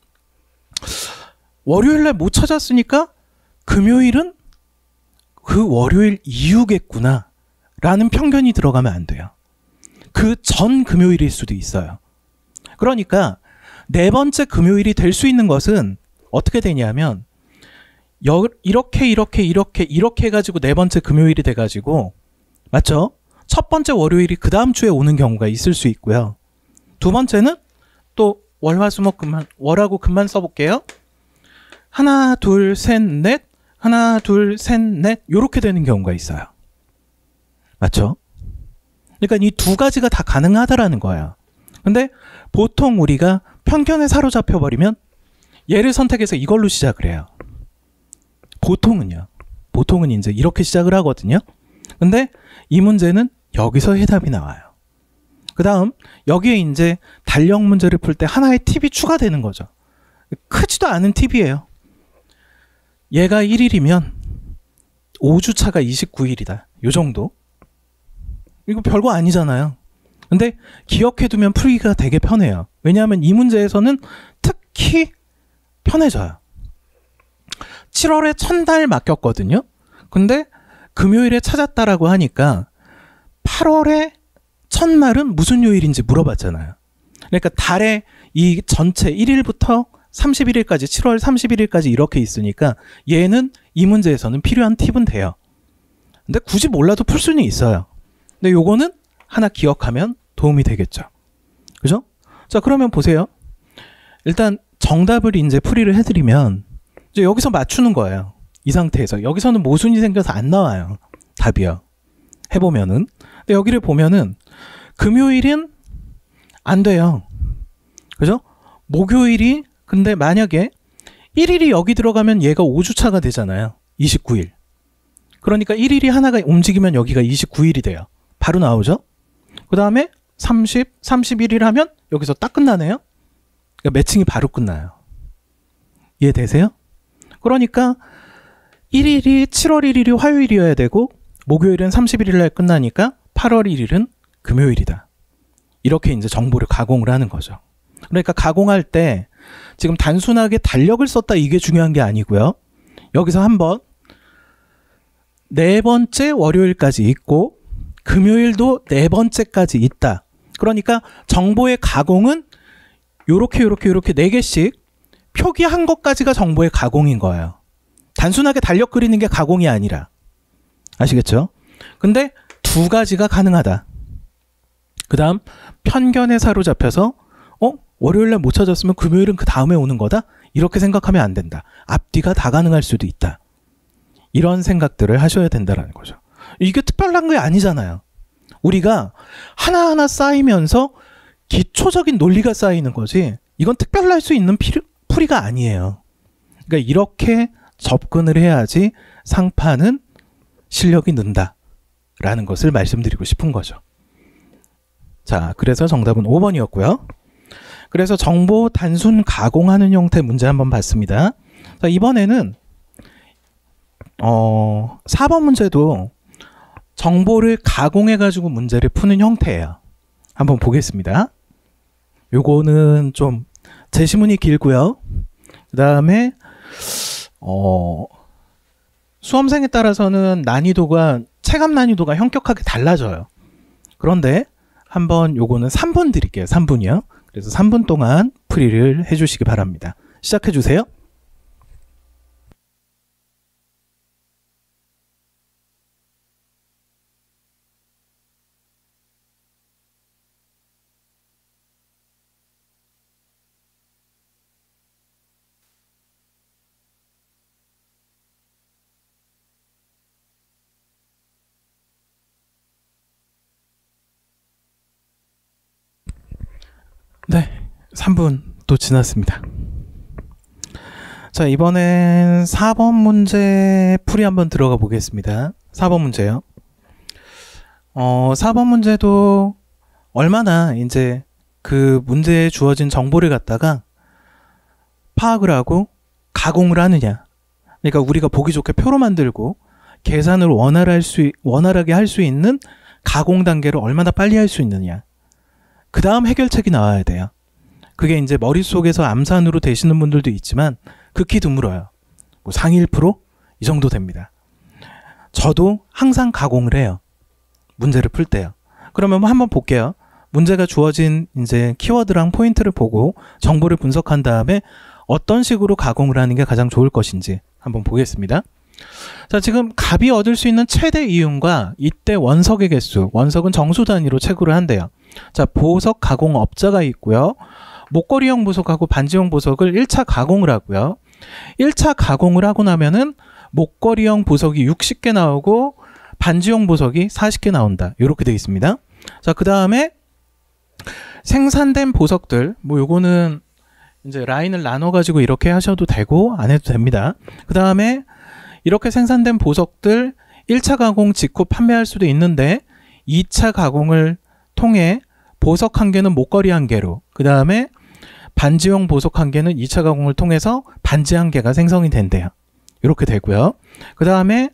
월요일날 못 찾았으니까 금요일은 그 월요일 이후겠구나 라는 편견이 들어가면 안 돼요. 그 전 금요일일 수도 있어요. 그러니까 네 번째 금요일이 될 수 있는 것은 어떻게 되냐면 이렇게 해가지고 네 번째 금요일이 돼가지고 맞죠? 첫 번째 월요일이 그 다음 주에 오는 경우가 있을 수 있고요. 두 번째는 또 월화수목금만 월하고 금만 써볼게요. 하나 둘 셋 넷 하나 둘 셋 넷 요렇게 되는 경우가 있어요. 맞죠? 그러니까 이 두 가지가 다 가능하다라는 거예요. 근데 보통 우리가 편견에 사로잡혀 버리면 얘를 선택해서 이걸로 시작을 해요. 보통은 이제 이렇게 시작을 하거든요. 근데 이 문제는 여기서 해답이 나와요. 그 다음 여기에 이제 달력 문제를 풀 때 하나의 팁이 추가되는 거죠. 크지도 않은 팁이에요. 얘가 1일이면 5주차가 29일이다. 요 정도. 이거 별거 아니잖아요. 근데 기억해두면 풀기가 되게 편해요. 왜냐하면 이 문제에서는 특히 편해져요. 7월에 첫날 맡겼거든요. 근데 금요일에 찾았다라고 하니까 8월에 첫날은 무슨 요일인지 물어봤잖아요. 그러니까 달에 이 전체 1일부터 31일까지 7월 31일까지 이렇게 있으니까 얘는 이 문제에서는 필요한 팁은 돼요. 근데 굳이 몰라도 풀 수는 있어요. 근데 요거는 하나 기억하면 도움이 되겠죠. 그죠? 자, 그러면 보세요. 일단 정답을 이제 풀이를 해드리면 이제 여기서 맞추는 거예요. 이 상태에서. 여기서는 모순이 생겨서 안 나와요. 답이요. 해보면은. 근데 여기를 보면은 금요일은 안 돼요. 그죠? 목요일이 근데 만약에 1일이 여기 들어가면 얘가 5주차가 되잖아요. 29일. 그러니까 1일이 하나가 움직이면 여기가 29일이 돼요. 바로 나오죠? 그 다음에 30, 31일 하면 여기서 딱 끝나네요. 그러니까 매칭이 바로 끝나요. 이해되세요? 그러니까 1일이 7월 1일이 화요일이어야 되고 목요일은 31일 날 끝나니까 8월 1일은 금요일이다. 이렇게 이제 정보를 가공을 하는 거죠. 그러니까 가공할 때 지금 단순하게 달력을 썼다 이게 중요한 게 아니고요. 여기서 한번 네 번째 월요일까지 있고 금요일도 네 번째까지 있다. 그러니까 정보의 가공은 요렇게 네 개씩 표기한 것까지가 정보의 가공인 거예요. 단순하게 달력 그리는 게 가공이 아니라. 아시겠죠? 근데 두 가지가 가능하다. 그 다음 편견에 사로잡혀서 월요일날 못 찾았으면 금요일은 그 다음에 오는 거다? 이렇게 생각하면 안 된다. 앞뒤가 다 가능할 수도 있다. 이런 생각들을 하셔야 된다는 거죠. 이게 특별한 게 아니잖아요. 우리가 하나하나 쌓이면서 기초적인 논리가 쌓이는 거지 이건 특별할 수 있는 풀이가 아니에요. 그러니까 이렇게 접근을 해야지 상판은 실력이 는다 라는 것을 말씀드리고 싶은 거죠. 자, 그래서 정답은 5번이었고요. 그래서 정보 단순 가공하는 형태 문제 한번 봤습니다. 자, 이번에는 4번 문제도 정보를 가공해 가지고 문제를 푸는 형태예요. 한번 보겠습니다. 요거는 좀 제시문이 길고요. 그 다음에 수험생에 따라서는 난이도가 체감 난이도가 현격하게 달라져요. 그런데 한번 요거는 3분 드릴게요. 3분이요. 그래서 3분 동안 풀이를 해주시기 바랍니다. 시작해 주세요. 네, 3분 또 지났습니다. 자, 이번엔 4번 문제 풀이 한번 들어가 보겠습니다. 4번 문제요. 4번 문제도 얼마나 이제 그 문제에 주어진 정보를 갖다가 파악을 하고 가공을 하느냐. 그러니까 우리가 보기 좋게 표로 만들고 계산을 원활하게 할 수 있는 가공 단계를 얼마나 빨리 할 수 있느냐. 그 다음 해결책이 나와야 돼요. 그게 이제 머릿속에서 암산으로 되시는 분들도 있지만 극히 드물어요. 뭐 상위 1%? 이 정도 됩니다. 저도 항상 가공을 해요. 문제를 풀 때요. 그러면 한번 볼게요. 문제가 주어진 이제 키워드랑 포인트를 보고 정보를 분석한 다음에 어떤 식으로 가공을 하는 게 가장 좋을 것인지 한번 보겠습니다. 자, 지금 값이 얻을 수 있는 최대 이윤과 이때 원석의 개수, 원석은 정수 단위로 채굴을 한대요. 자, 보석 가공 업자가 있고요. 목걸이형 보석하고 반지형 보석을 1차 가공을 하고요. 1차 가공을 하고 나면은 목걸이형 보석이 60개 나오고 반지형 보석이 40개 나온다. 이렇게 되어 있습니다. 자, 그 다음에 생산된 보석들, 뭐 요거는 이제 라인을 나눠 가지고 이렇게 하셔도 되고 안 해도 됩니다. 그 다음에 이렇게 생산된 보석들 1차 가공 직후 판매할 수도 있는데 2차 가공을 통해 보석 1개는 목걸이 1개로, 그 다음에 반지형 보석 1개는 2차 가공을 통해서 반지 1개가 생성이 된대요. 이렇게 되고요. 그 다음에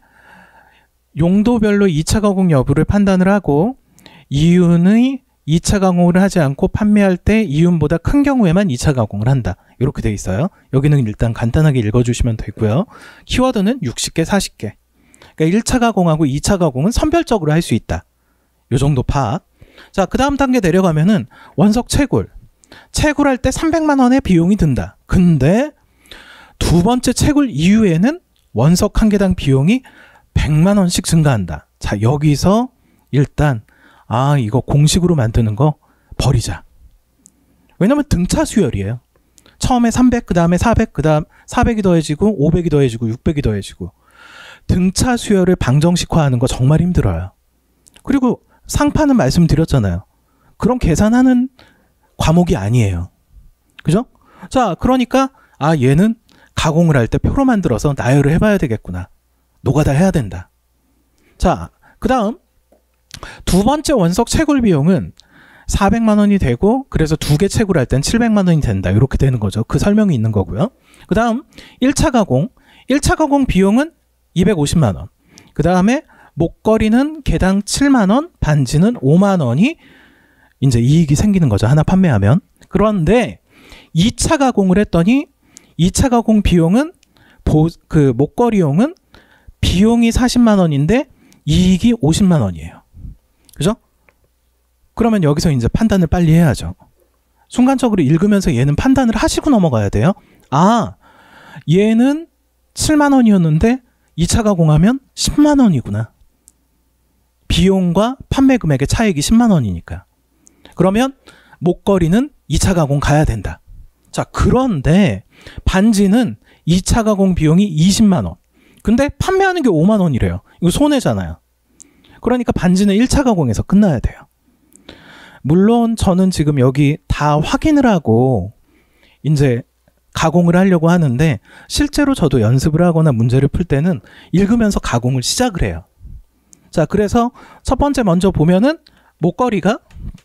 용도별로 2차 가공 여부를 판단을 하고 이윤의 2차 가공을 하지 않고 판매할 때 이윤보다 큰 경우에만 2차 가공을 한다. 이렇게 돼 있어요. 여기는 일단 간단하게 읽어주시면 되고요. 키워드는 60개, 40개. 그러니까 1차 가공하고 2차 가공은 선별적으로 할 수 있다. 요 정도 파악. 자, 그 다음 단계 내려가면은 원석 채굴. 채굴할 때 300만 원의 비용이 든다. 근데 두 번째 채굴 이후에는 원석 1개당 비용이 100만 원씩 증가한다. 자, 여기서 일단 이거 공식으로 만드는 거 버리자. 왜냐면 등차 수열이에요. 처음에 300, 그 다음에 400, 그 다음 400이 더해지고 500이 더해지고 600이 더해지고 등차 수열을 방정식화하는 거 정말 힘들어요. 그리고 상판은 말씀드렸잖아요. 그런 계산하는 과목이 아니에요. 그죠? 자, 그러니까 얘는 가공을 할 때 표로 만들어서 나열을 해봐야 되겠구나. 노가다 해야 된다. 자, 그 다음 두 번째 원석 채굴 비용은 400만 원이 되고 그래서 두 개 채굴 할 땐 700만 원이 된다. 이렇게 되는 거죠. 그 설명이 있는 거고요. 그 다음 1차 가공. 1차 가공 비용은 250만 원. 그 다음에 목걸이는 개당 7만 원, 반지는 5만 원이 이제 이익이 생기는 거죠. 하나 판매하면. 그런데 2차 가공을 했더니 2차 가공 비용은 그 목걸이용은 비용이 40만 원인데 이익이 50만 원이에요. 그죠? 그러면 여기서 이제 판단을 빨리 해야죠. 순간적으로 읽으면서 얘는 판단을 하시고 넘어가야 돼요. 아, 얘는 7만 원이었는데 2차 가공하면 10만 원이구나. 비용과 판매 금액의 차익이 10만 원이니까. 그러면 목걸이는 2차 가공 가야 된다. 자, 그런데 반지는 2차 가공 비용이 20만 원. 근데 판매하는 게 5만 원이래요. 이거 손해잖아요. 그러니까 반지는 1차 가공에서 끝나야 돼요. 물론 저는 지금 여기 다 확인을 하고 이제 가공을 하려고 하는데 실제로 저도 연습을 하거나 문제를 풀 때는 읽으면서 가공을 시작을 해요. 자, 그래서 첫 번째 먼저 보면은 목걸이가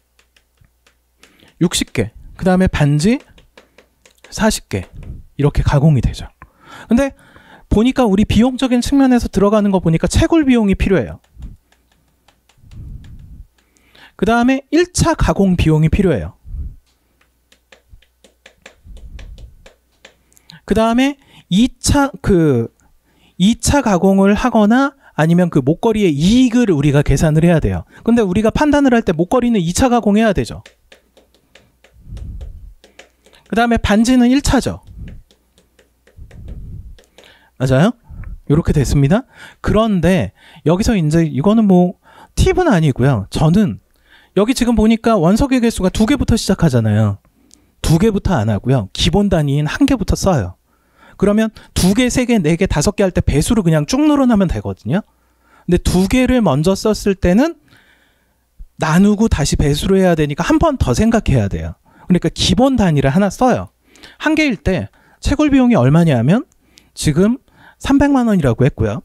60개, 그 다음에 반지 40개 이렇게 가공이 되죠. 근데 보니까 우리 비용적인 측면에서 들어가는 거 보니까 채굴 비용이 필요해요. 그 다음에 1차 가공 비용이 필요해요. 그 다음에 2차 가공을 하거나 아니면 그 목걸이의 이익을 우리가 계산을 해야 돼요. 근데 우리가 판단을 할 때 목걸이는 2차 가공해야 되죠. 그 다음에 반지는 1차죠. 맞아요? 이렇게 됐습니다. 그런데 여기서 이제 이거는 뭐 팁은 아니고요. 저는 여기 지금 보니까 원석의 개수가 2개부터 시작하잖아요. 2개부터 안 하고요. 기본 단위인 1개부터 써요. 그러면 2개, 3개, 4개, 5개 할 때 배수를 그냥 쭉 늘어나면 되거든요. 근데 2개를 먼저 썼을 때는 나누고 다시 배수를 해야 되니까 한 번 더 생각해야 돼요. 그러니까 기본 단위를 하나 써요. 1개일 때 채굴 비용이 얼마냐 면 지금 300만 원이라고 했고요.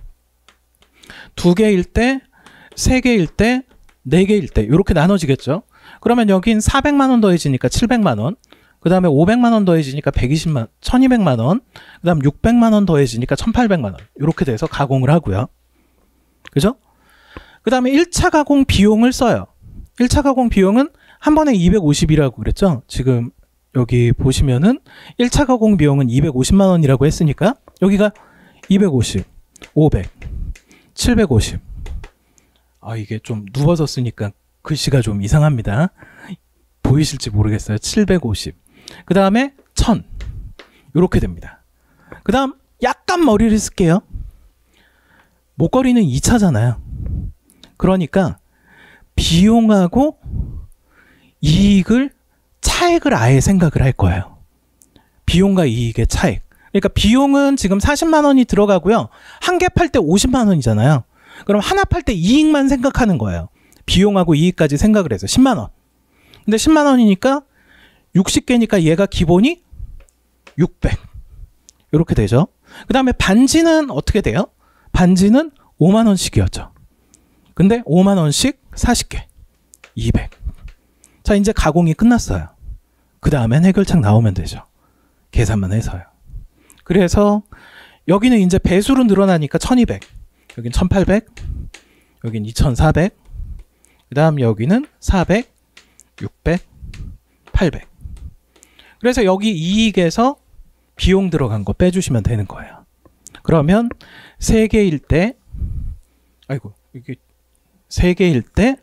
2개일 때, 3개일 때, 4개일 때 이렇게 나눠지겠죠. 그러면 여긴 400만 원 더해지니까 700만 원, 그 다음에 500만 원 더해지니까 1200만 원, 그 다음 600만 원 더해지니까 1800만 원 이렇게 돼서 가공을 하고요. 그죠? 그 다음에 1차 가공 비용을 써요. 1차 가공 비용은 한 번에 250이라고 그랬죠. 지금 여기 보시면은 1차 가공 비용은 250만 원이라고 했으니까 여기가 250, 500, 750. 아, 이게 좀 누워서 쓰니까 글씨가 좀 이상합니다. 보이실지 모르겠어요. 750. 그 다음에 1000. 이렇게 됩니다. 그 다음 약간 머리를 쓸게요. 목걸이는 2차잖아요. 그러니까 비용하고 이익을 차액을 아예 생각을 할 거예요. 비용과 이익의 차액. 그러니까 비용은 지금 40만 원이 들어가고요. 한 개 팔 때 50만 원이잖아요. 그럼 하나 팔 때 이익만 생각하는 거예요. 비용하고 이익까지 생각을 해서 10만 원. 근데 10만 원이니까 60개니까 얘가 기본이 600. 이렇게 되죠. 그 다음에 반지는 어떻게 돼요? 반지는 5만 원씩이었죠. 근데 5만 원씩 40개. 200. 자, 이제 가공이 끝났어요. 그 다음엔 해결책 나오면 되죠. 계산만 해서요. 그래서 여기는 이제 배수로 늘어나니까 1200. 여긴 1800. 여긴 2400. 그 다음 여기는 400, 600, 800. 그래서 여기 이익에서 비용 들어간 거 빼주시면 되는 거예요. 그러면 3개일 때, 아이고, 이게 3개일 때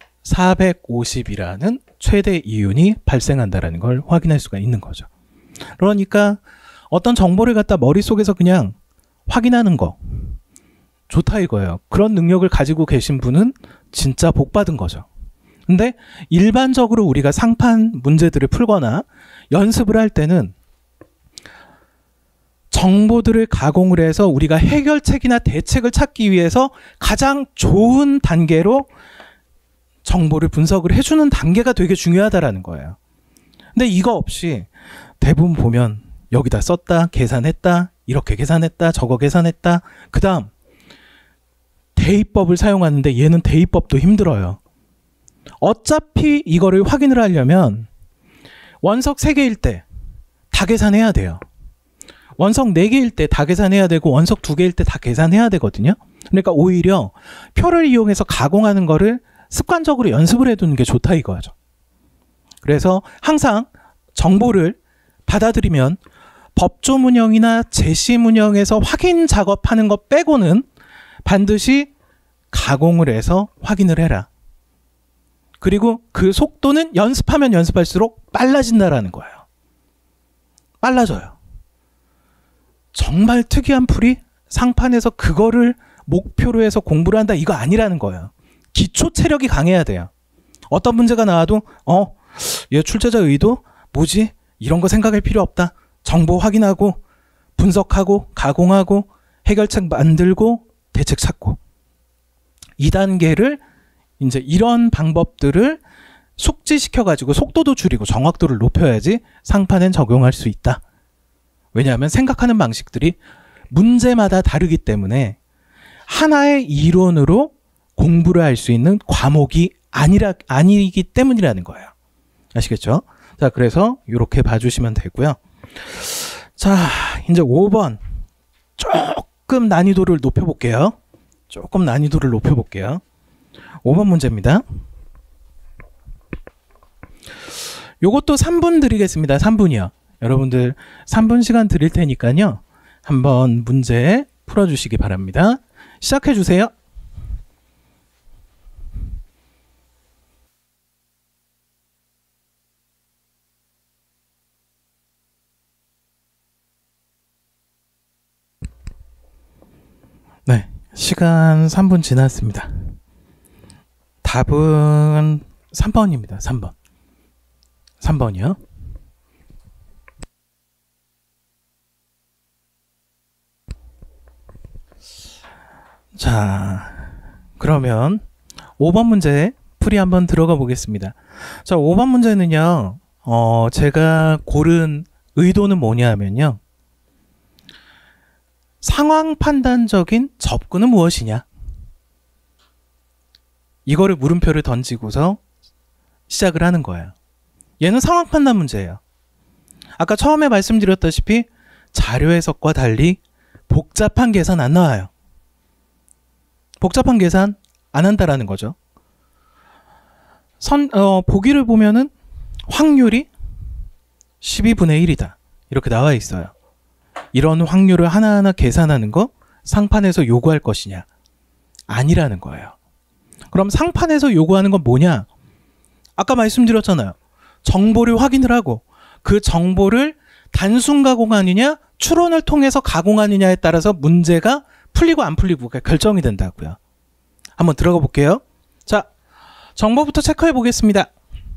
450이라는 최대 이윤이 발생한다는 걸 확인할 수가 있는 거죠. 그러니까 어떤 정보를 갖다 머릿속에서 그냥 확인하는 거 좋다 이거예요. 그런 능력을 가지고 계신 분은 진짜 복 받은 거죠. 근데 일반적으로 우리가 상판 문제들을 풀거나 연습을 할 때는 정보들을 가공을 해서 우리가 해결책이나 대책을 찾기 위해서 가장 좋은 단계로 정보를 분석을 해주는 단계가 되게 중요하다라는 거예요. 근데 이거 없이 대부분 보면 여기다 썼다, 계산했다, 이렇게 계산했다, 저거 계산했다. 그 다음 대입법을 사용하는데 얘는 대입법도 힘들어요. 어차피 이거를 확인을 하려면 원석 3개일 때 다 계산해야 돼요. 원석 4개일 때 다 계산해야 되고 원석 2개일 때 다 계산해야 되거든요. 그러니까 오히려 표를 이용해서 가공하는 거를 습관적으로 연습을 해두는 게 좋다 이거죠. 그래서 항상 정보를 받아들이면 법조문형이나 제시문형에서 확인 작업하는 것 빼고는 반드시 가공을 해서 확인을 해라. 그리고 그 속도는 연습하면 연습할수록 빨라진다라는 거예요. 빨라져요. 정말 특이한 풀이 상판에서 그거를 목표로 해서 공부를 한다 이거 아니라는 거예요. 기초 체력이 강해야 돼요. 어떤 문제가 나와도 얘 출제자 의도 뭐지? 이런 거 생각할 필요 없다. 정보 확인하고 분석하고 가공하고 해결책 만들고 대책 찾고 2단계를 이제 이런 방법들을 숙지시켜 가지고 속도도 줄이고 정확도를 높여야지 상판엔 적용할 수 있다. 왜냐하면 생각하는 방식들이 문제마다 다르기 때문에 하나의 이론으로 공부를 할 수 있는 과목이 아니기 때문이라는 거예요. 아시겠죠? 자, 그래서 이렇게 봐주시면 되고요. 자, 이제 5번 조금 난이도를 높여볼게요. 5번 문제입니다. 요것도 3분 드리겠습니다. 3분이요. 여러분들 3분 시간 드릴 테니까요. 한번 문제 풀어주시기 바랍니다. 시작해 주세요. 네, 시간 3분 지났습니다. 답은 3번입니다. 3번. 3번이요. 자, 그러면 5번 문제 풀이 한번 들어가 보겠습니다. 자, 5번 문제는요. 제가 고른 의도는 뭐냐 하면요. 상황 판단적인 접근은 무엇이냐? 이거를 물음표를 던지고서 시작을 하는 거예요. 얘는 상황 판단 문제예요. 아까 처음에 말씀드렸다시피 자료 해석과 달리 복잡한 계산 안 나와요. 복잡한 계산 안 한다라는 거죠. 보기를 보면은 확률이 12분의 1이다. 이렇게 나와 있어요. 이런 확률을 하나하나 계산하는 거 상판에서 요구할 것이냐? 아니라는 거예요. 그럼 상판에서 요구하는 건 뭐냐? 아까 말씀드렸잖아요. 정보를 확인을 하고 그 정보를 단순 가공하느냐 추론을 통해서 가공하느냐에 따라서 문제가 풀리고 안 풀리고 결정이 된다고요. 한번 들어가 볼게요. 자, 정보부터 체크해 보겠습니다.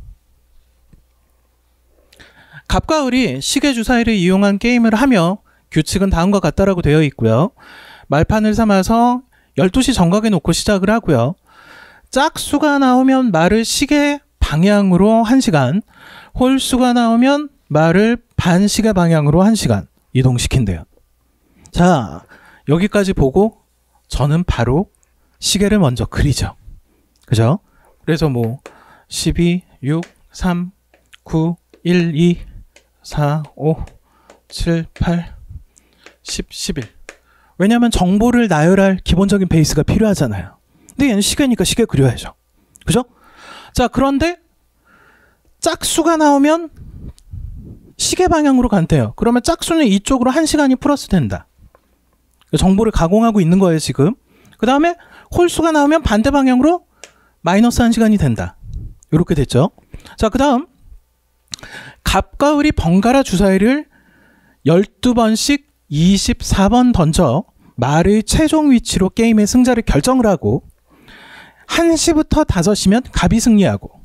갑과 을이 시계 주사위를 이용한 게임을 하며 규칙은 다음과 같다라고 되어 있고요. 말판을 삼아서 12시 정각에 놓고 시작을 하고요. 짝수가 나오면 말을 시계 방향으로 1시간, 홀수가 나오면 말을 반시계 방향으로 1시간 이동시킨대요. 자, 여기까지 보고 저는 바로 시계를 먼저 그리죠. 그죠? 그래서 뭐 12, 6, 3, 9, 1, 2, 4, 5, 7, 8, 10, 11. 왜냐하면 정보를 나열할 기본적인 베이스가 필요하잖아요. 근데 얘는 시계니까 시계 그려야죠. 그죠? 자, 그런데 짝수가 나오면 시계 방향으로 간대요. 그러면 짝수는 이쪽으로 1시간이 플러스 된다. 정보를 가공하고 있는 거예요, 지금. 그 다음에 홀수가 나오면 반대 방향으로 마이너스 1시간이 된다. 이렇게 됐죠. 자, 그 다음 갑과 을이 번갈아 주사위를 12번씩 24번 던져 말의 최종 위치로 게임의 승자를 결정을 하고 1시부터 5시면 갑이 승리하고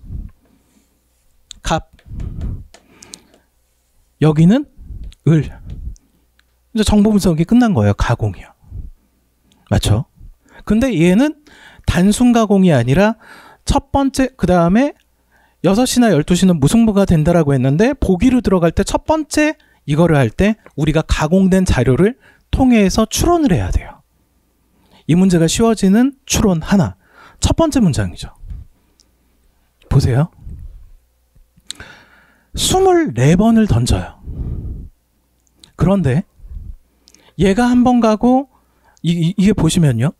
갑 여기는 을 이제 정보 분석이 끝난 거예요. 가공이요. 맞죠? 근데 얘는 단순 가공이 아니라 첫 번째 그 다음에 6시나 12시는 무승부가 된다라고 했는데 보기로 들어갈 때 첫 번째 이거를 할 때 우리가 가공된 자료를 통해서 추론을 해야 돼요. 이 문제가 쉬워지는 추론 하나. 첫 번째 문장이죠. 보세요. 24번을 던져요. 그런데 얘가 한 번 가고 이게 보시면요.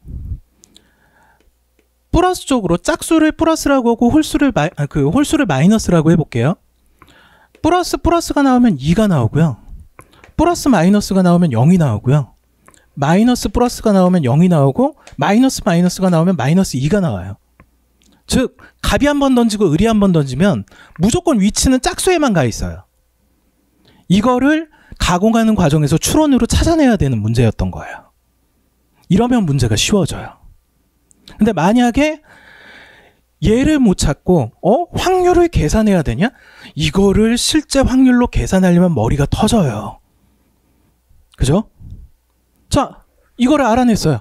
플러스 쪽으로 짝수를 플러스라고 하고 홀수를 마이너스라고 해볼게요. 플러스가 나오면 2가 나오고요. 플러스 마이너스가 나오면 0이 나오고요. 마이너스 플러스가 나오면 0이 나오고 마이너스가 나오면 마이너스 2가 나와요. 즉 갑이 한 번 던지고 을이 한 번 던지면 무조건 위치는 짝수에만 가 있어요. 이거를 가공하는 과정에서 추론으로 찾아내야 되는 문제였던 거예요. 이러면 문제가 쉬워져요. 근데 만약에 얘를 못 찾고 확률을 계산해야 되냐? 이거를 실제 확률로 계산하려면 머리가 터져요. 그죠? 자, 이거를 알아냈어요.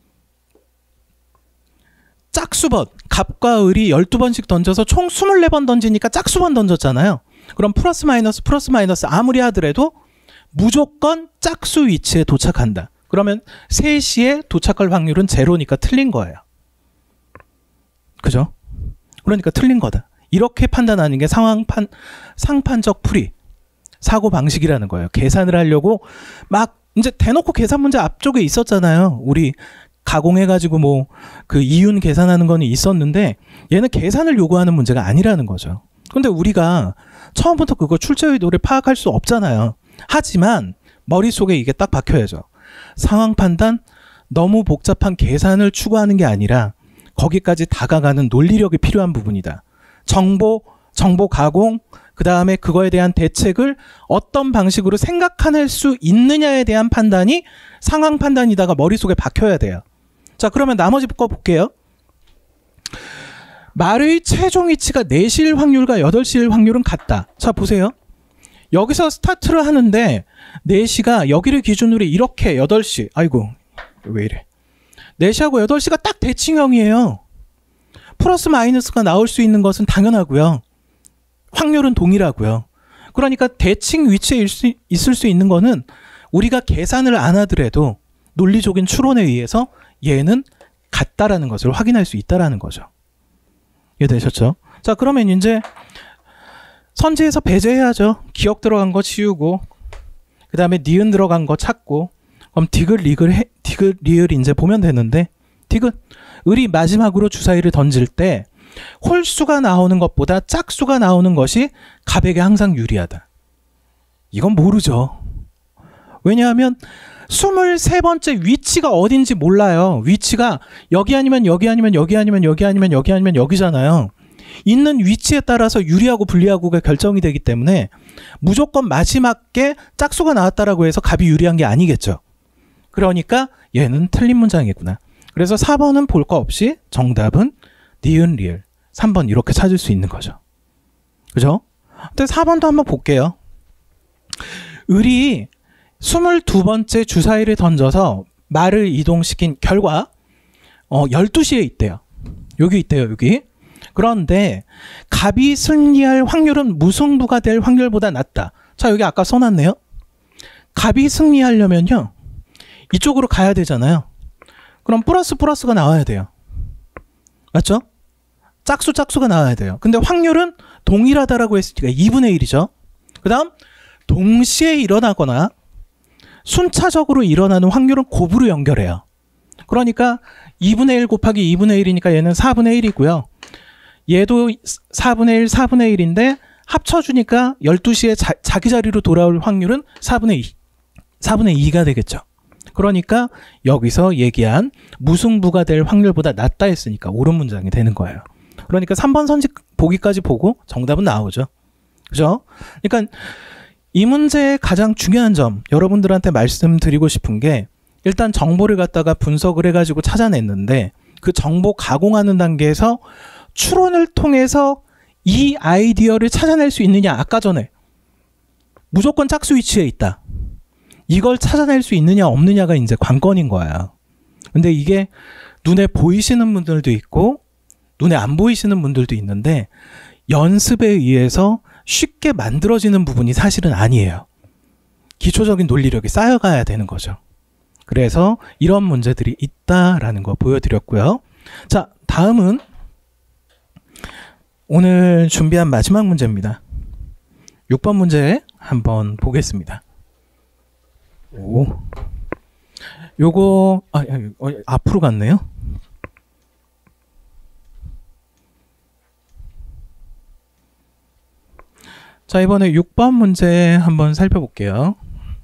짝수번, 갑과 을이 12번씩 던져서 총 24번 던지니까 짝수번 던졌잖아요. 그럼 플러스 마이너스 아무리 하더라도 무조건 짝수 위치에 도착한다. 그러면 3시에 도착할 확률은 제로니까 틀린 거예요. 그죠? 그러니까 틀린 거다. 이렇게 판단하는 게 상판적 풀이, 사고 방식이라는 거예요. 계산을 하려고 막 이제 대놓고 계산 문제 앞쪽에 있었잖아요. 우리 가공해가지고 뭐 그 이윤 계산하는 거는 있었는데 얘는 계산을 요구하는 문제가 아니라는 거죠. 근데 우리가 처음부터 그거 출제 의도를 파악할 수 없잖아요. 하지만 머릿속에 이게 딱 박혀야죠. 상황 판단, 너무 복잡한 계산을 추구하는 게 아니라 거기까지 다가가는 논리력이 필요한 부분이다. 정보 가공, 그 다음에 그거에 대한 대책을 어떤 방식으로 생각해낼 수 있느냐에 대한 판단이 상황 판단이다가 머릿속에 박혀야 돼요. 자, 그러면 나머지 거 볼게요. 말의 최종 위치가 4시일 확률과 8시일 확률은 같다. 자, 보세요. 여기서 스타트를 하는데 4시가 여기를 기준으로 이렇게 8시, 아이고 왜 이래, 4시하고 8시가 딱 대칭형이에요. 플러스 마이너스가 나올 수 있는 것은 당연하고요. 확률은 동일하고요. 그러니까 대칭 위치에 있을 수 있는 거는 우리가 계산을 안 하더라도 논리적인 추론에 의해서 얘는 같다라는 것을 확인할 수 있다라는 거죠. 이해되셨죠? 자, 그러면 이제 선지에서 배제해야죠. 기억 들어간 거 지우고, 그 다음에 니은 들어간 거 찾고, 그럼 디귿 리을 이제 보면 되는데, 디귿 을이 마지막으로 주사위를 던질 때 홀수가 나오는 것보다 짝수가 나오는 것이 갑에게 항상 유리하다. 이건 모르죠. 왜냐하면 23번째 위치가 어딘지 몰라요. 위치가 여기 아니면 여기 아니면 여기 아니면 여기 아니면 여기 아니면 여기잖아요. 있는 위치에 따라서 유리하고 불리하고가 결정이 되기 때문에 무조건 마지막에 짝수가 나왔다라고 해서 갑이 유리한 게 아니겠죠. 그러니까 얘는 틀린 문장이구나. 그래서 4번은 볼 거 없이 정답은 니은 리을 3번 이렇게 찾을 수 있는 거죠. 그죠? 근데 4번도 한번 볼게요. 을이 22번째 주사위를 던져서 말을 이동시킨 결과 12시에 있대요. 여기 있대요. 여기. 그런데 갑이 승리할 확률은 무승부가 될 확률보다 낮다. 자, 여기 아까 써놨네요. 갑이 승리하려면요, 이쪽으로 가야 되잖아요. 그럼 플러스가 나와야 돼요. 맞죠? 짝수가 나와야 돼요. 근데 확률은 동일하다라고 했으니까 2분의 1이죠. 그 다음 동시에 일어나거나 순차적으로 일어나는 확률은 곱으로 연결해요. 그러니까 2분의 1 곱하기 2분의 1이니까 얘는 4분의 1이고요. 얘도 4분의 1인데 합쳐주니까 12시에 자기 자리로 돌아올 확률은 4분의 2가 되겠죠. 그러니까 여기서 얘기한 무승부가 될 확률보다 낮다 했으니까 옳은 문장이 되는 거예요. 그러니까 3번 선지 보기까지 보고 정답은 나오죠. 그죠? 그러니까 이 문제의 가장 중요한 점, 여러분들한테 말씀드리고 싶은 게, 일단 정보를 갖다가 분석을 해가지고 찾아냈는데 그 정보 가공하는 단계에서 추론을 통해서 이 아이디어를 찾아낼 수 있느냐. 아까 전에 무조건 짝수 위치에 있다. 이걸 찾아낼 수 있느냐 없느냐가 이제 관건인 거야. 근데 이게 눈에 보이시는 분들도 있고 눈에 안 보이시는 분들도 있는데 연습에 의해서 쉽게 만들어지는 부분이 사실은 아니에요. 기초적인 논리력이 쌓여가야 되는 거죠. 그래서 이런 문제들이 있다라는 거 보여드렸고요. 자, 다음은 오늘 준비한 마지막 문제입니다. 6번 문제 한번 보겠습니다. 오. 요거 앞으로 갔네요. 자, 이번에 6번 문제 한번 살펴볼게요.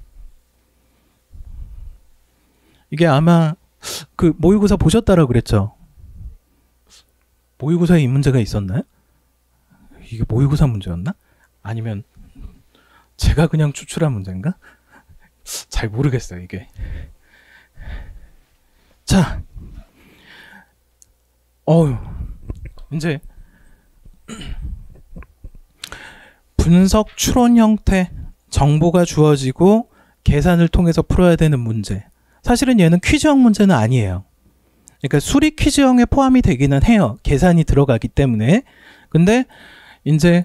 이게 아마 그 모의고사 보셨다라고 그랬죠? 모의고사에 이 문제가 있었나요? 이게 모의고사 문제였나? 아니면 제가 그냥 추출한 문제인가? 잘 모르겠어요, 이게. 자, 이제 분석 추론 형태, 정보가 주어지고 계산을 통해서 풀어야 되는 문제. 사실은 얘는 퀴즈형 문제는 아니에요. 그러니까 수리 퀴즈형에 포함이 되기는 해요. 계산이 들어가기 때문에. 근데 이제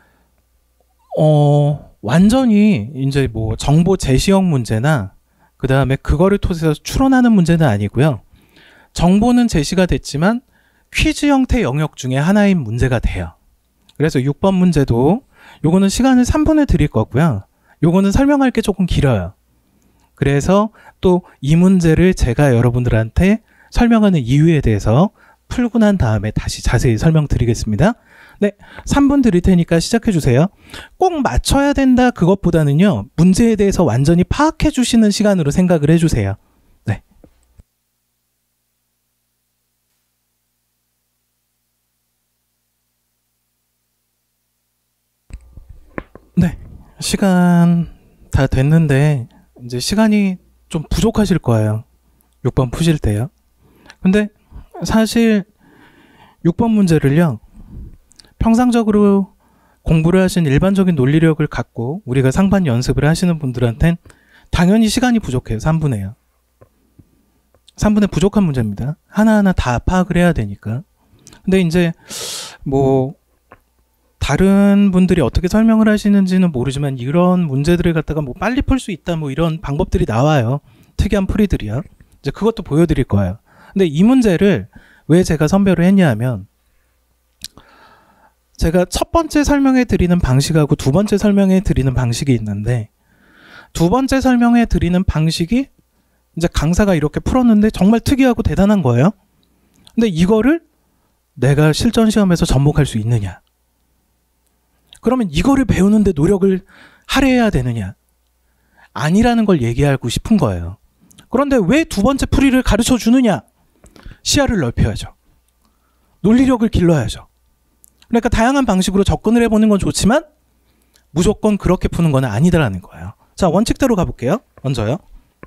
완전히 이제 뭐 정보 제시형 문제나 그 다음에 그거를 토대로 추론하는 문제는 아니고요. 정보는 제시가 됐지만 퀴즈 형태 영역 중에 하나인 문제가 돼요. 그래서 6번 문제도 요거는 시간을 3분을 드릴 거고요. 요거는 설명할 게 조금 길어요. 그래서 또 이 문제를 제가 여러분들한테 설명하는 이유에 대해서 풀고 난 다음에 다시 자세히 설명드리겠습니다. 네, 3분 드릴 테니까 시작해 주세요. 꼭 맞춰야 된다 그것보다는요, 문제에 대해서 완전히 파악해 주시는 시간으로 생각을 해 주세요. 네. 네, 시간 다 됐는데 이제 시간이 좀 부족하실 거예요. 6번 푸실 때요. 근데 사실 6번 문제를요, 평상적으로 공부를 하신 일반적인 논리력을 갖고 우리가 상반 연습을 하시는 분들한텐 당연히 시간이 부족해요. 3분에요. 3분의 부족한 문제입니다. 하나하나 다 파악을 해야 되니까. 근데 이제 뭐 다른 분들이 어떻게 설명을 하시는지는 모르지만 이런 문제들을 갖다가 뭐 빨리 풀 수 있다 뭐 이런 방법들이 나와요. 특이한 풀이들이요. 이제 그것도 보여드릴 거예요. 근데 이 문제를 왜 제가 선별을 했냐 하면, 제가 첫 번째 설명해 드리는 방식하고 두 번째 설명해 드리는 방식이 있는데, 두 번째 설명해 드리는 방식이 이제 강사가 이렇게 풀었는데 정말 특이하고 대단한 거예요. 근데 이거를 내가 실전 시험에서 접목할 수 있느냐? 그러면 이거를 배우는데 노력을 할애해야 되느냐? 아니라는 걸 얘기하고 싶은 거예요. 그런데 왜 두 번째 풀이를 가르쳐 주느냐? 시야를 넓혀야죠. 논리력을 길러야죠. 그러니까 다양한 방식으로 접근을 해보는 건 좋지만 무조건 그렇게 푸는 건 아니다라는 거예요. 자, 원칙대로 가볼게요. 먼저요.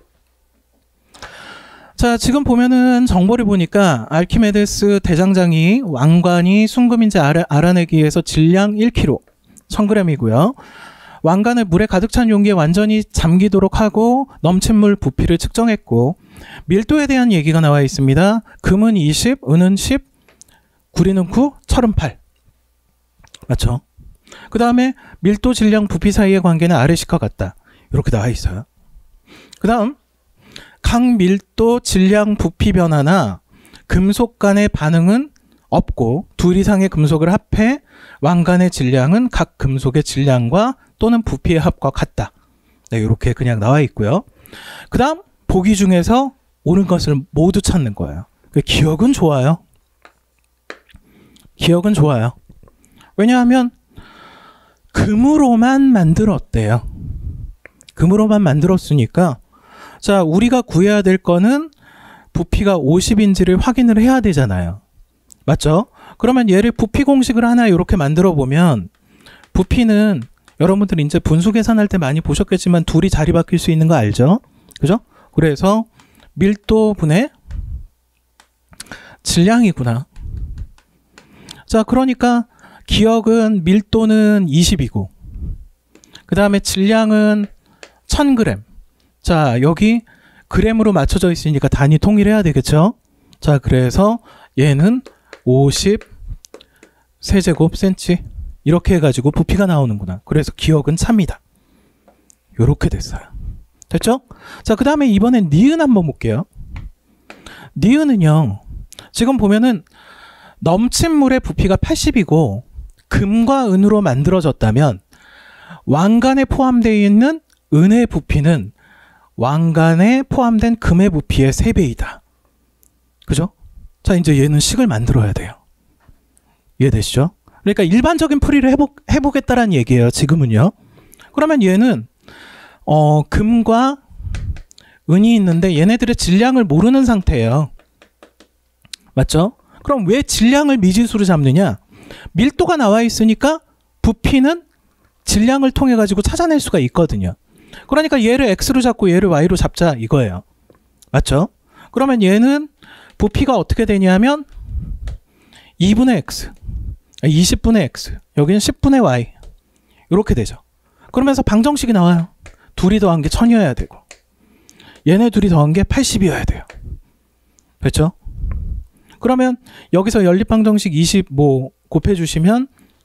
자, 지금 보면은 정보를 보니까 알키메데스 대장장이 왕관이 순금인지 알아내기 위해서 질량 1kg, 1000g이고요. 왕관을 물에 가득 찬 용기에 완전히 잠기도록 하고 넘친 물 부피를 측정했고, 밀도에 대한 얘기가 나와 있습니다. 금은 20, 은은 10, 구리는 9, 철은 8. 맞죠? 그 다음에 밀도, 질량, 부피 사이의 관계는 아래식과 같다. 이렇게 나와 있어요. 그 다음 각 밀도, 질량, 부피 변화나 금속 간의 반응은 없고 둘 이상의 금속을 합해 왕관의 질량은 각 금속의 질량과 또는 부피의 합과 같다. 네, 이렇게 그냥 나와 있고요. 그 다음 보기 중에서 옳은 것을 모두 찾는 거예요. 기억은 좋아요. 기억은 좋아요. 왜냐하면 금으로만 만들었대요. 금으로만 만들었으니까, 자, 우리가 구해야 될 거는 부피가 50인지를 확인을 해야 되잖아요. 맞죠? 그러면 얘를 부피 공식을 하나 이렇게 만들어 보면, 부피는 여러분들 이제 분수 계산할 때 많이 보셨겠지만 둘이 자리 바뀔 수 있는 거 알죠? 그죠? 그래서 밀도 분의 질량이구나. 자, 그러니까 기억은 밀도는 20이고 그 다음에 질량은 1000g. 자, 여기 그램으로 맞춰져 있으니까 단위 통일해야 되겠죠? 자, 그래서 얘는 50 세제곱센치 이렇게 해가지고 부피가 나오는구나. 그래서 기억은 차입니다. 요렇게 됐어요. 됐죠? 자, 그 다음에 이번엔 니은 한번 볼게요. 니은은요, 지금 보면은 넘친 물의 부피가 80이고 금과 은으로 만들어졌다면 왕관에 포함되어 있는 은의 부피는 왕관에 포함된 금의 부피의 3배이다. 그죠? 자, 이제 얘는 식을 만들어야 돼요. 이해되시죠? 그러니까 일반적인 풀이를 해보겠다라는 얘기예요. 지금은요. 그러면 얘는 금과 은이 있는데 얘네들의 질량을 모르는 상태예요. 맞죠? 그럼 왜 질량을 미지수로 잡느냐? 밀도가 나와 있으니까 부피는 질량을 통해 가지고 찾아낼 수가 있거든요. 그러니까 얘를 x로 잡고 얘를 y로 잡자 이거예요. 맞죠? 그러면 얘는 부피가 어떻게 되냐면 2분의 x, 20분의 x, 여기는 10분의 y 이렇게 되죠. 그러면서 방정식이 나와요. 둘이 더한 게 1000이어야 되고 얘네 둘이 더한 게 80이어야 돼요. 그렇죠? 그러면 여기서 연립방정식 20 곱해주시면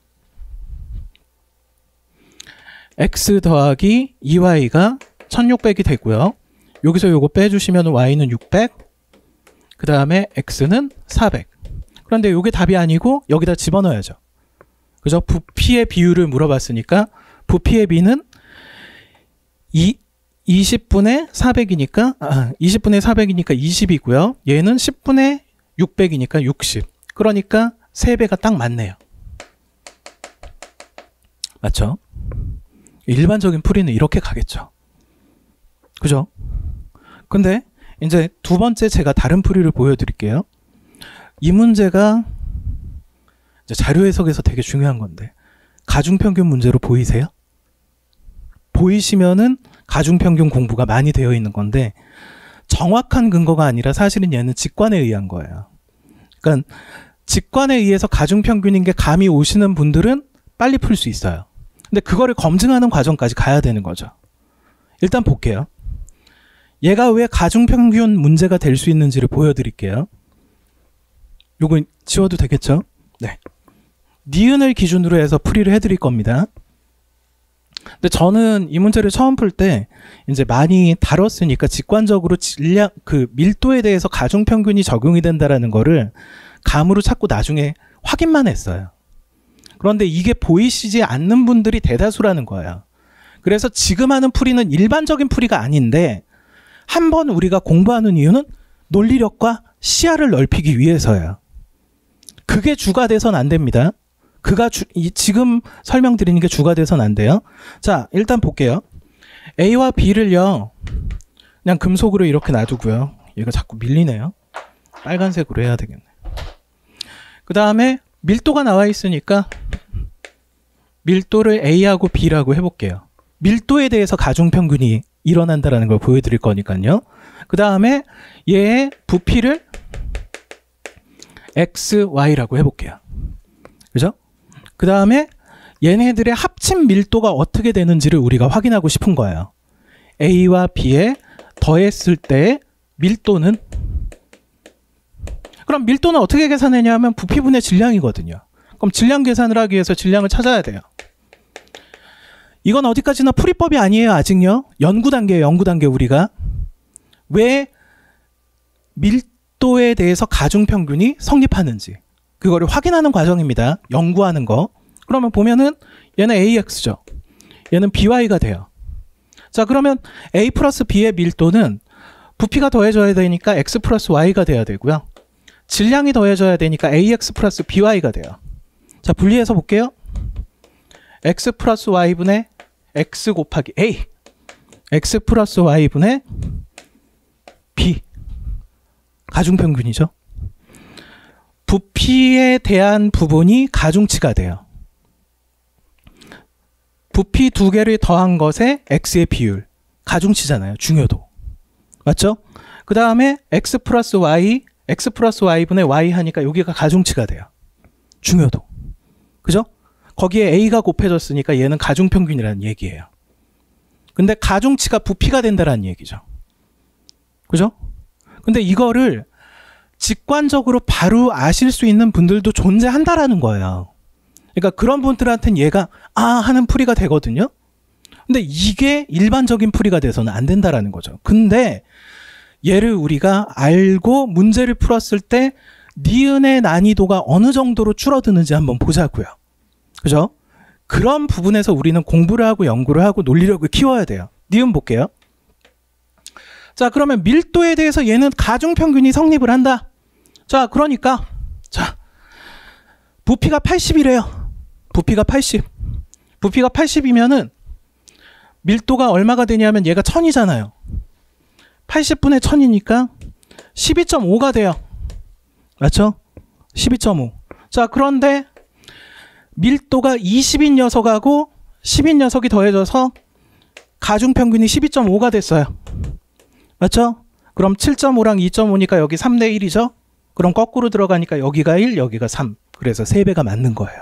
x 더하기 2y가 1600이 되고요. 여기서 요거 빼주시면 y는 600, 그 다음에 x는 400. 그런데 요게 답이 아니고 여기다 집어넣어야죠. 그죠? 부피의 비율을 물어봤으니까 부피의 비는 20분의 400이니까 20분의 400이니까 20이고요. 얘는 10분의 600이니까 60. 그러니까 3배가 딱 맞네요. 맞죠? 일반적인 풀이는 이렇게 가겠죠. 그죠? 근데 이제 두 번째 제가 다른 풀이를 보여드릴게요. 이 문제가 이제 자료 해석에서 되게 중요한 건데 가중평균 문제로 보이세요? 보이시면은 가중평균 공부가 많이 되어 있는 건데 정확한 근거가 아니라 사실은 얘는 직관에 의한 거예요. 그러니까 직관에 의해서 가중평균인 게 감이 오시는 분들은 빨리 풀 수 있어요. 근데 그거를 검증하는 과정까지 가야 되는 거죠. 일단 볼게요. 얘가 왜 가중평균 문제가 될 수 있는지를 보여드릴게요. 요거 지워도 되겠죠? 네. 니은을 기준으로 해서 풀이를 해드릴 겁니다. 근데 저는 이 문제를 처음 풀 때 이제 많이 다뤘으니까 직관적으로 질량, 밀도에 대해서 가중평균이 적용이 된다라는 거를 감으로 찾고 나중에 확인만 했어요. 그런데 이게 보이시지 않는 분들이 대다수라는 거예요. 그래서 지금 하는 풀이는 일반적인 풀이가 아닌데 한번 우리가 공부하는 이유는 논리력과 시야를 넓히기 위해서예요. 그게 주가 돼선 안 됩니다. 지금 설명드리는 게 주가 돼선 안 돼요. 자, 일단 볼게요. A와 B를요. 그냥 금속으로 이렇게 놔두고요. 얘가 자꾸 밀리네요. 빨간색으로 해야 되겠네. 그 다음에 밀도가 나와 있으니까 밀도를 A하고 B라고 해볼게요. 밀도에 대해서 가중평균이 일어난다는 걸 보여드릴 거니까요. 그 다음에 얘의 부피를 X, Y라고 해볼게요. 그죠? 그 다음에 얘네들의 합친 밀도가 어떻게 되는지를 우리가 확인하고 싶은 거예요. A와 B에 더했을 때 밀도는, 그럼 밀도는 어떻게 계산하냐면 부피분의 질량이거든요. 그럼 질량 계산을 하기 위해서 질량을 찾아야 돼요. 이건 어디까지나 풀이법이 아니에요. 아직요. 연구단계예요. 연구단계. 우리가 왜 밀도에 대해서 가중평균이 성립하는지 그거를 확인하는 과정입니다. 연구하는 거. 그러면 보면은 얘는 AX죠. 얘는 BY가 돼요. 자, 그러면 A 플러스 B의 밀도는 부피가 더해져야 되니까 X 플러스 Y가 돼야 되고요. 질량이 더해져야 되니까 AX 플러스 BY가 돼요. 자, 분리해서 볼게요. X 플러스 Y분의 X 곱하기 A, X 플러스 Y분의 B. 가중평균이죠. 부피에 대한 부분이 가중치가 돼요. 부피 두 개를 더한 것에 X의 비율. 가중치잖아요. 중요도. 맞죠? 그 다음에 X 플러스 Y, X 플러스 Y분의 Y 하니까 여기가 가중치가 돼요. 중요도. 그죠? 거기에 A가 곱해졌으니까 얘는 가중평균이라는 얘기예요. 근데 가중치가 부피가 된다는 얘기죠. 그죠? 근데 이거를 직관적으로 바로 아실 수 있는 분들도 존재한다라는 거예요. 그러니까 그런 분들한테는 얘가 하는 풀이가 되거든요. 근데 이게 일반적인 풀이가 돼서는 안 된다라는 거죠. 근데 얘를 우리가 알고 문제를 풀었을 때 니은의 난이도가 어느 정도로 줄어드는지 한번 보자고요. 그죠? 그런 부분에서 우리는 공부를 하고 연구를 하고 논리력을 키워야 돼요. 니은 볼게요. 자, 그러면 밀도에 대해서 얘는 가중평균이 성립을 한다. 자, 그러니까 자, 부피가 80이래요. 부피가 80. 부피가 80이면은 밀도가 얼마가 되냐면 얘가 1000이잖아요. 80분의 1000이니까 12.5가 돼요. 맞죠? 12.5. 자, 그런데 밀도가 20인 녀석하고 10인 녀석이 더해져서 가중평균이 12.5가 됐어요. 맞죠? 그럼 7.5랑 2.5니까 여기 3대 1이죠? 그럼 거꾸로 들어가니까 여기가 1, 여기가 3. 그래서 3배가 맞는 거예요.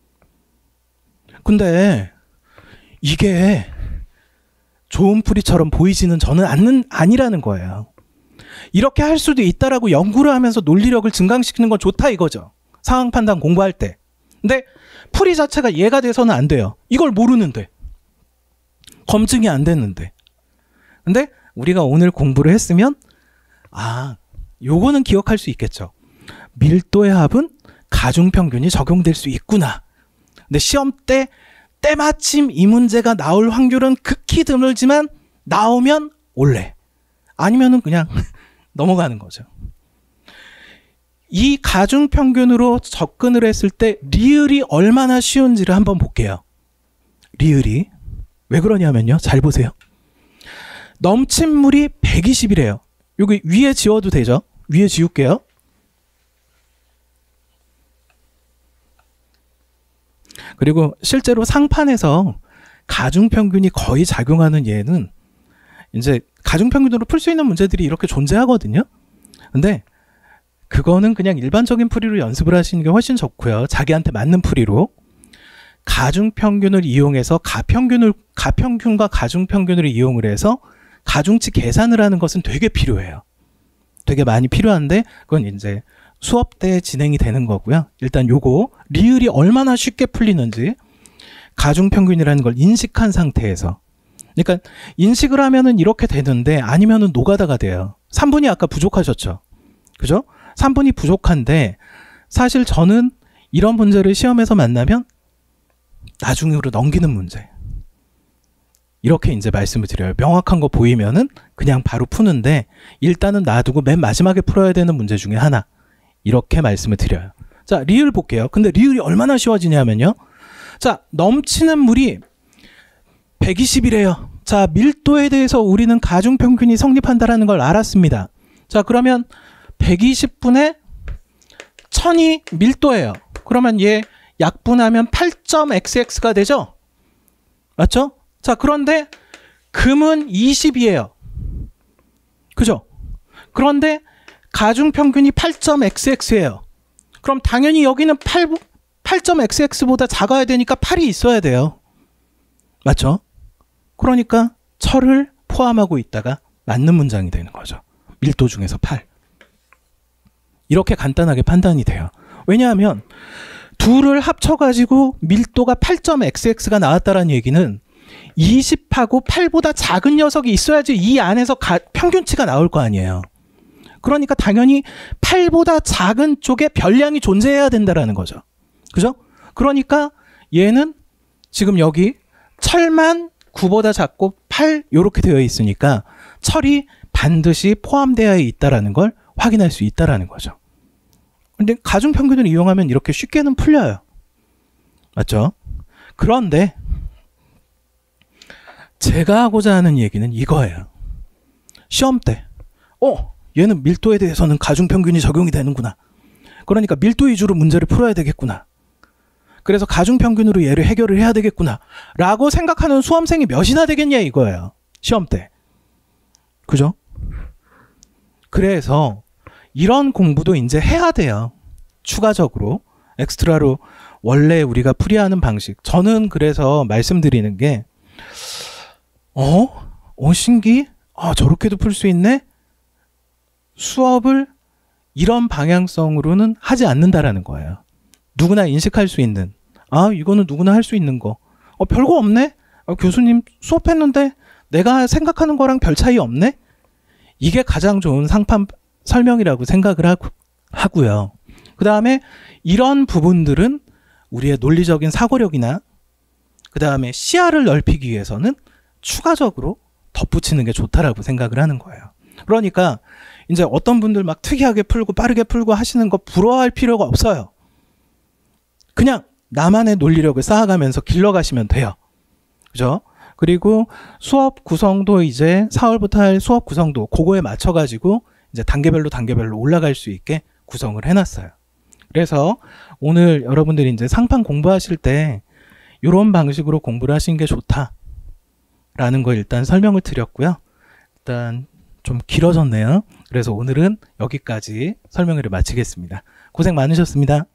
근데 이게 좋은 풀이처럼 보이지는 저는 아니라는 거예요. 이렇게 할 수도 있다라고 연구를 하면서 논리력을 증강시키는 건 좋다 이거죠. 상황 판단 공부할 때. 근데 풀이 자체가 얘가 돼서는 안 돼요. 이걸 모르는데. 검증이 안 됐는데. 근데 우리가 오늘 공부를 했으면 요거는 기억할 수 있겠죠. 밀도의 합은 가중평균이 적용될 수 있구나. 근데 시험 때 때마침 이 문제가 나올 확률은 극히 드물지만 나오면 올래. 아니면은 그냥 넘어가는 거죠. 이 가중평균으로 접근을 했을 때 리을이 얼마나 쉬운지를 한번 볼게요. 리을이 왜 그러냐면요. 잘 보세요. 넘친 물이 120이래요. 여기 위에 지워도 되죠? 위에 지울게요. 그리고 실제로 상판에서 가중평균이 거의 작용하는 예는 이제 가중평균으로 풀 수 있는 문제들이 이렇게 존재하거든요. 근데 그거는 그냥 일반적인 풀이로 연습을 하시는 게 훨씬 좋고요. 자기한테 맞는 풀이로. 가중평균을 이용해서 가평균과 가중평균을 이용을 해서 가중치 계산을 하는 것은 되게 필요해요. 되게 많이 필요한데 그건 이제 수업 때 진행이 되는 거고요. 일단 요거 리을이 얼마나 쉽게 풀리는지 가중평균이라는 걸 인식한 상태에서, 그러니까 인식을 하면은 이렇게 되는데 아니면은 노가다가 돼요. 3분이 아까 부족하셨죠? 그죠? 3분이 부족한데 사실 저는 이런 문제를 시험에서 만나면 나중으로 넘기는 문제. 이렇게 이제 말씀을 드려요. 명확한 거 보이면은 그냥 바로 푸는데 일단은 놔두고 맨 마지막에 풀어야 되는 문제 중에 하나. 이렇게 말씀을 드려요. 자, 리을 볼게요. 근데 리을이 얼마나 쉬워지냐면요. 자, 넘치는 물이 120이래요. 자, 밀도에 대해서 우리는 가중평균이 성립한다라는 걸 알았습니다. 자, 그러면 120분의 1000이 밀도예요. 그러면 얘 약분하면 8.xx가 되죠? 맞죠? 자, 그런데 금은 20이에요. 그죠? 그런데 가중평균이 8.xx예요. 그럼 당연히 여기는 8.xx보다 작아야 되니까 8이 있어야 돼요. 맞죠? 그러니까 철을 포함하고 있다가 맞는 문장이 되는 거죠. 밀도 중에서 8. 이렇게 간단하게 판단이 돼요. 왜냐하면 둘을 합쳐가지고 밀도가 8.xx가 나왔다는 얘기는 20하고 8보다 작은 녀석이 있어야지 이 안에서 평균치가 나올 거 아니에요. 그러니까 당연히 8보다 작은 쪽에 별량이 존재해야 된다라는 거죠. 그죠? 그러니까 얘는 지금 여기 철만 9보다 작고 8 이렇게 되어 있으니까 철이 반드시 포함되어 있다라는 걸 확인할 수 있다라는 거죠. 근데 가중평균을 이용하면 이렇게 쉽게는 풀려요. 맞죠? 그런데 제가 하고자 하는 얘기는 이거예요. 시험 때 얘는 밀도에 대해서는 가중평균이 적용이 되는구나. 그러니까 밀도 위주로 문제를 풀어야 되겠구나. 그래서 가중평균으로 얘를 해결을 해야 되겠구나 라고 생각하는 수험생이 몇이나 되겠냐 이거예요. 시험 때. 그죠? 그래서 이런 공부도 이제 해야 돼요. 추가적으로 엑스트라로 원래 우리가 풀이하는 방식. 저는 그래서 말씀드리는 게 신기? 저렇게도 풀 수 있네? 수업을 이런 방향성으로는 하지 않는다라는 거예요. 누구나 인식할 수 있는, 이거는 누구나 할 수 있는 거. 별거 없네? 교수님 수업했는데 내가 생각하는 거랑 별 차이 없네? 이게 가장 좋은 상판 설명이라고 생각을 하고요. 그 다음에 이런 부분들은 우리의 논리적인 사고력이나 그 다음에 시야를 넓히기 위해서는 추가적으로 덧붙이는 게 좋다라고 생각을 하는 거예요. 그러니까 이제 어떤 분들 막 특이하게 풀고 빠르게 풀고 하시는 거 부러워할 필요가 없어요. 그냥 나만의 논리력을 쌓아가면서 길러가시면 돼요. 그죠? 그리고 수업 구성도 이제 4월부터 할 수업 구성도 그거에 맞춰가지고 이제 단계별로 올라갈 수 있게 구성을 해놨어요. 그래서 오늘 여러분들이 이제 상판 공부하실 때 이런 방식으로 공부를 하시는 게 좋다라는 거 일단 설명을 드렸고요. 일단 좀 길어졌네요. 그래서 오늘은 여기까지 설명을 마치겠습니다. 고생 많으셨습니다.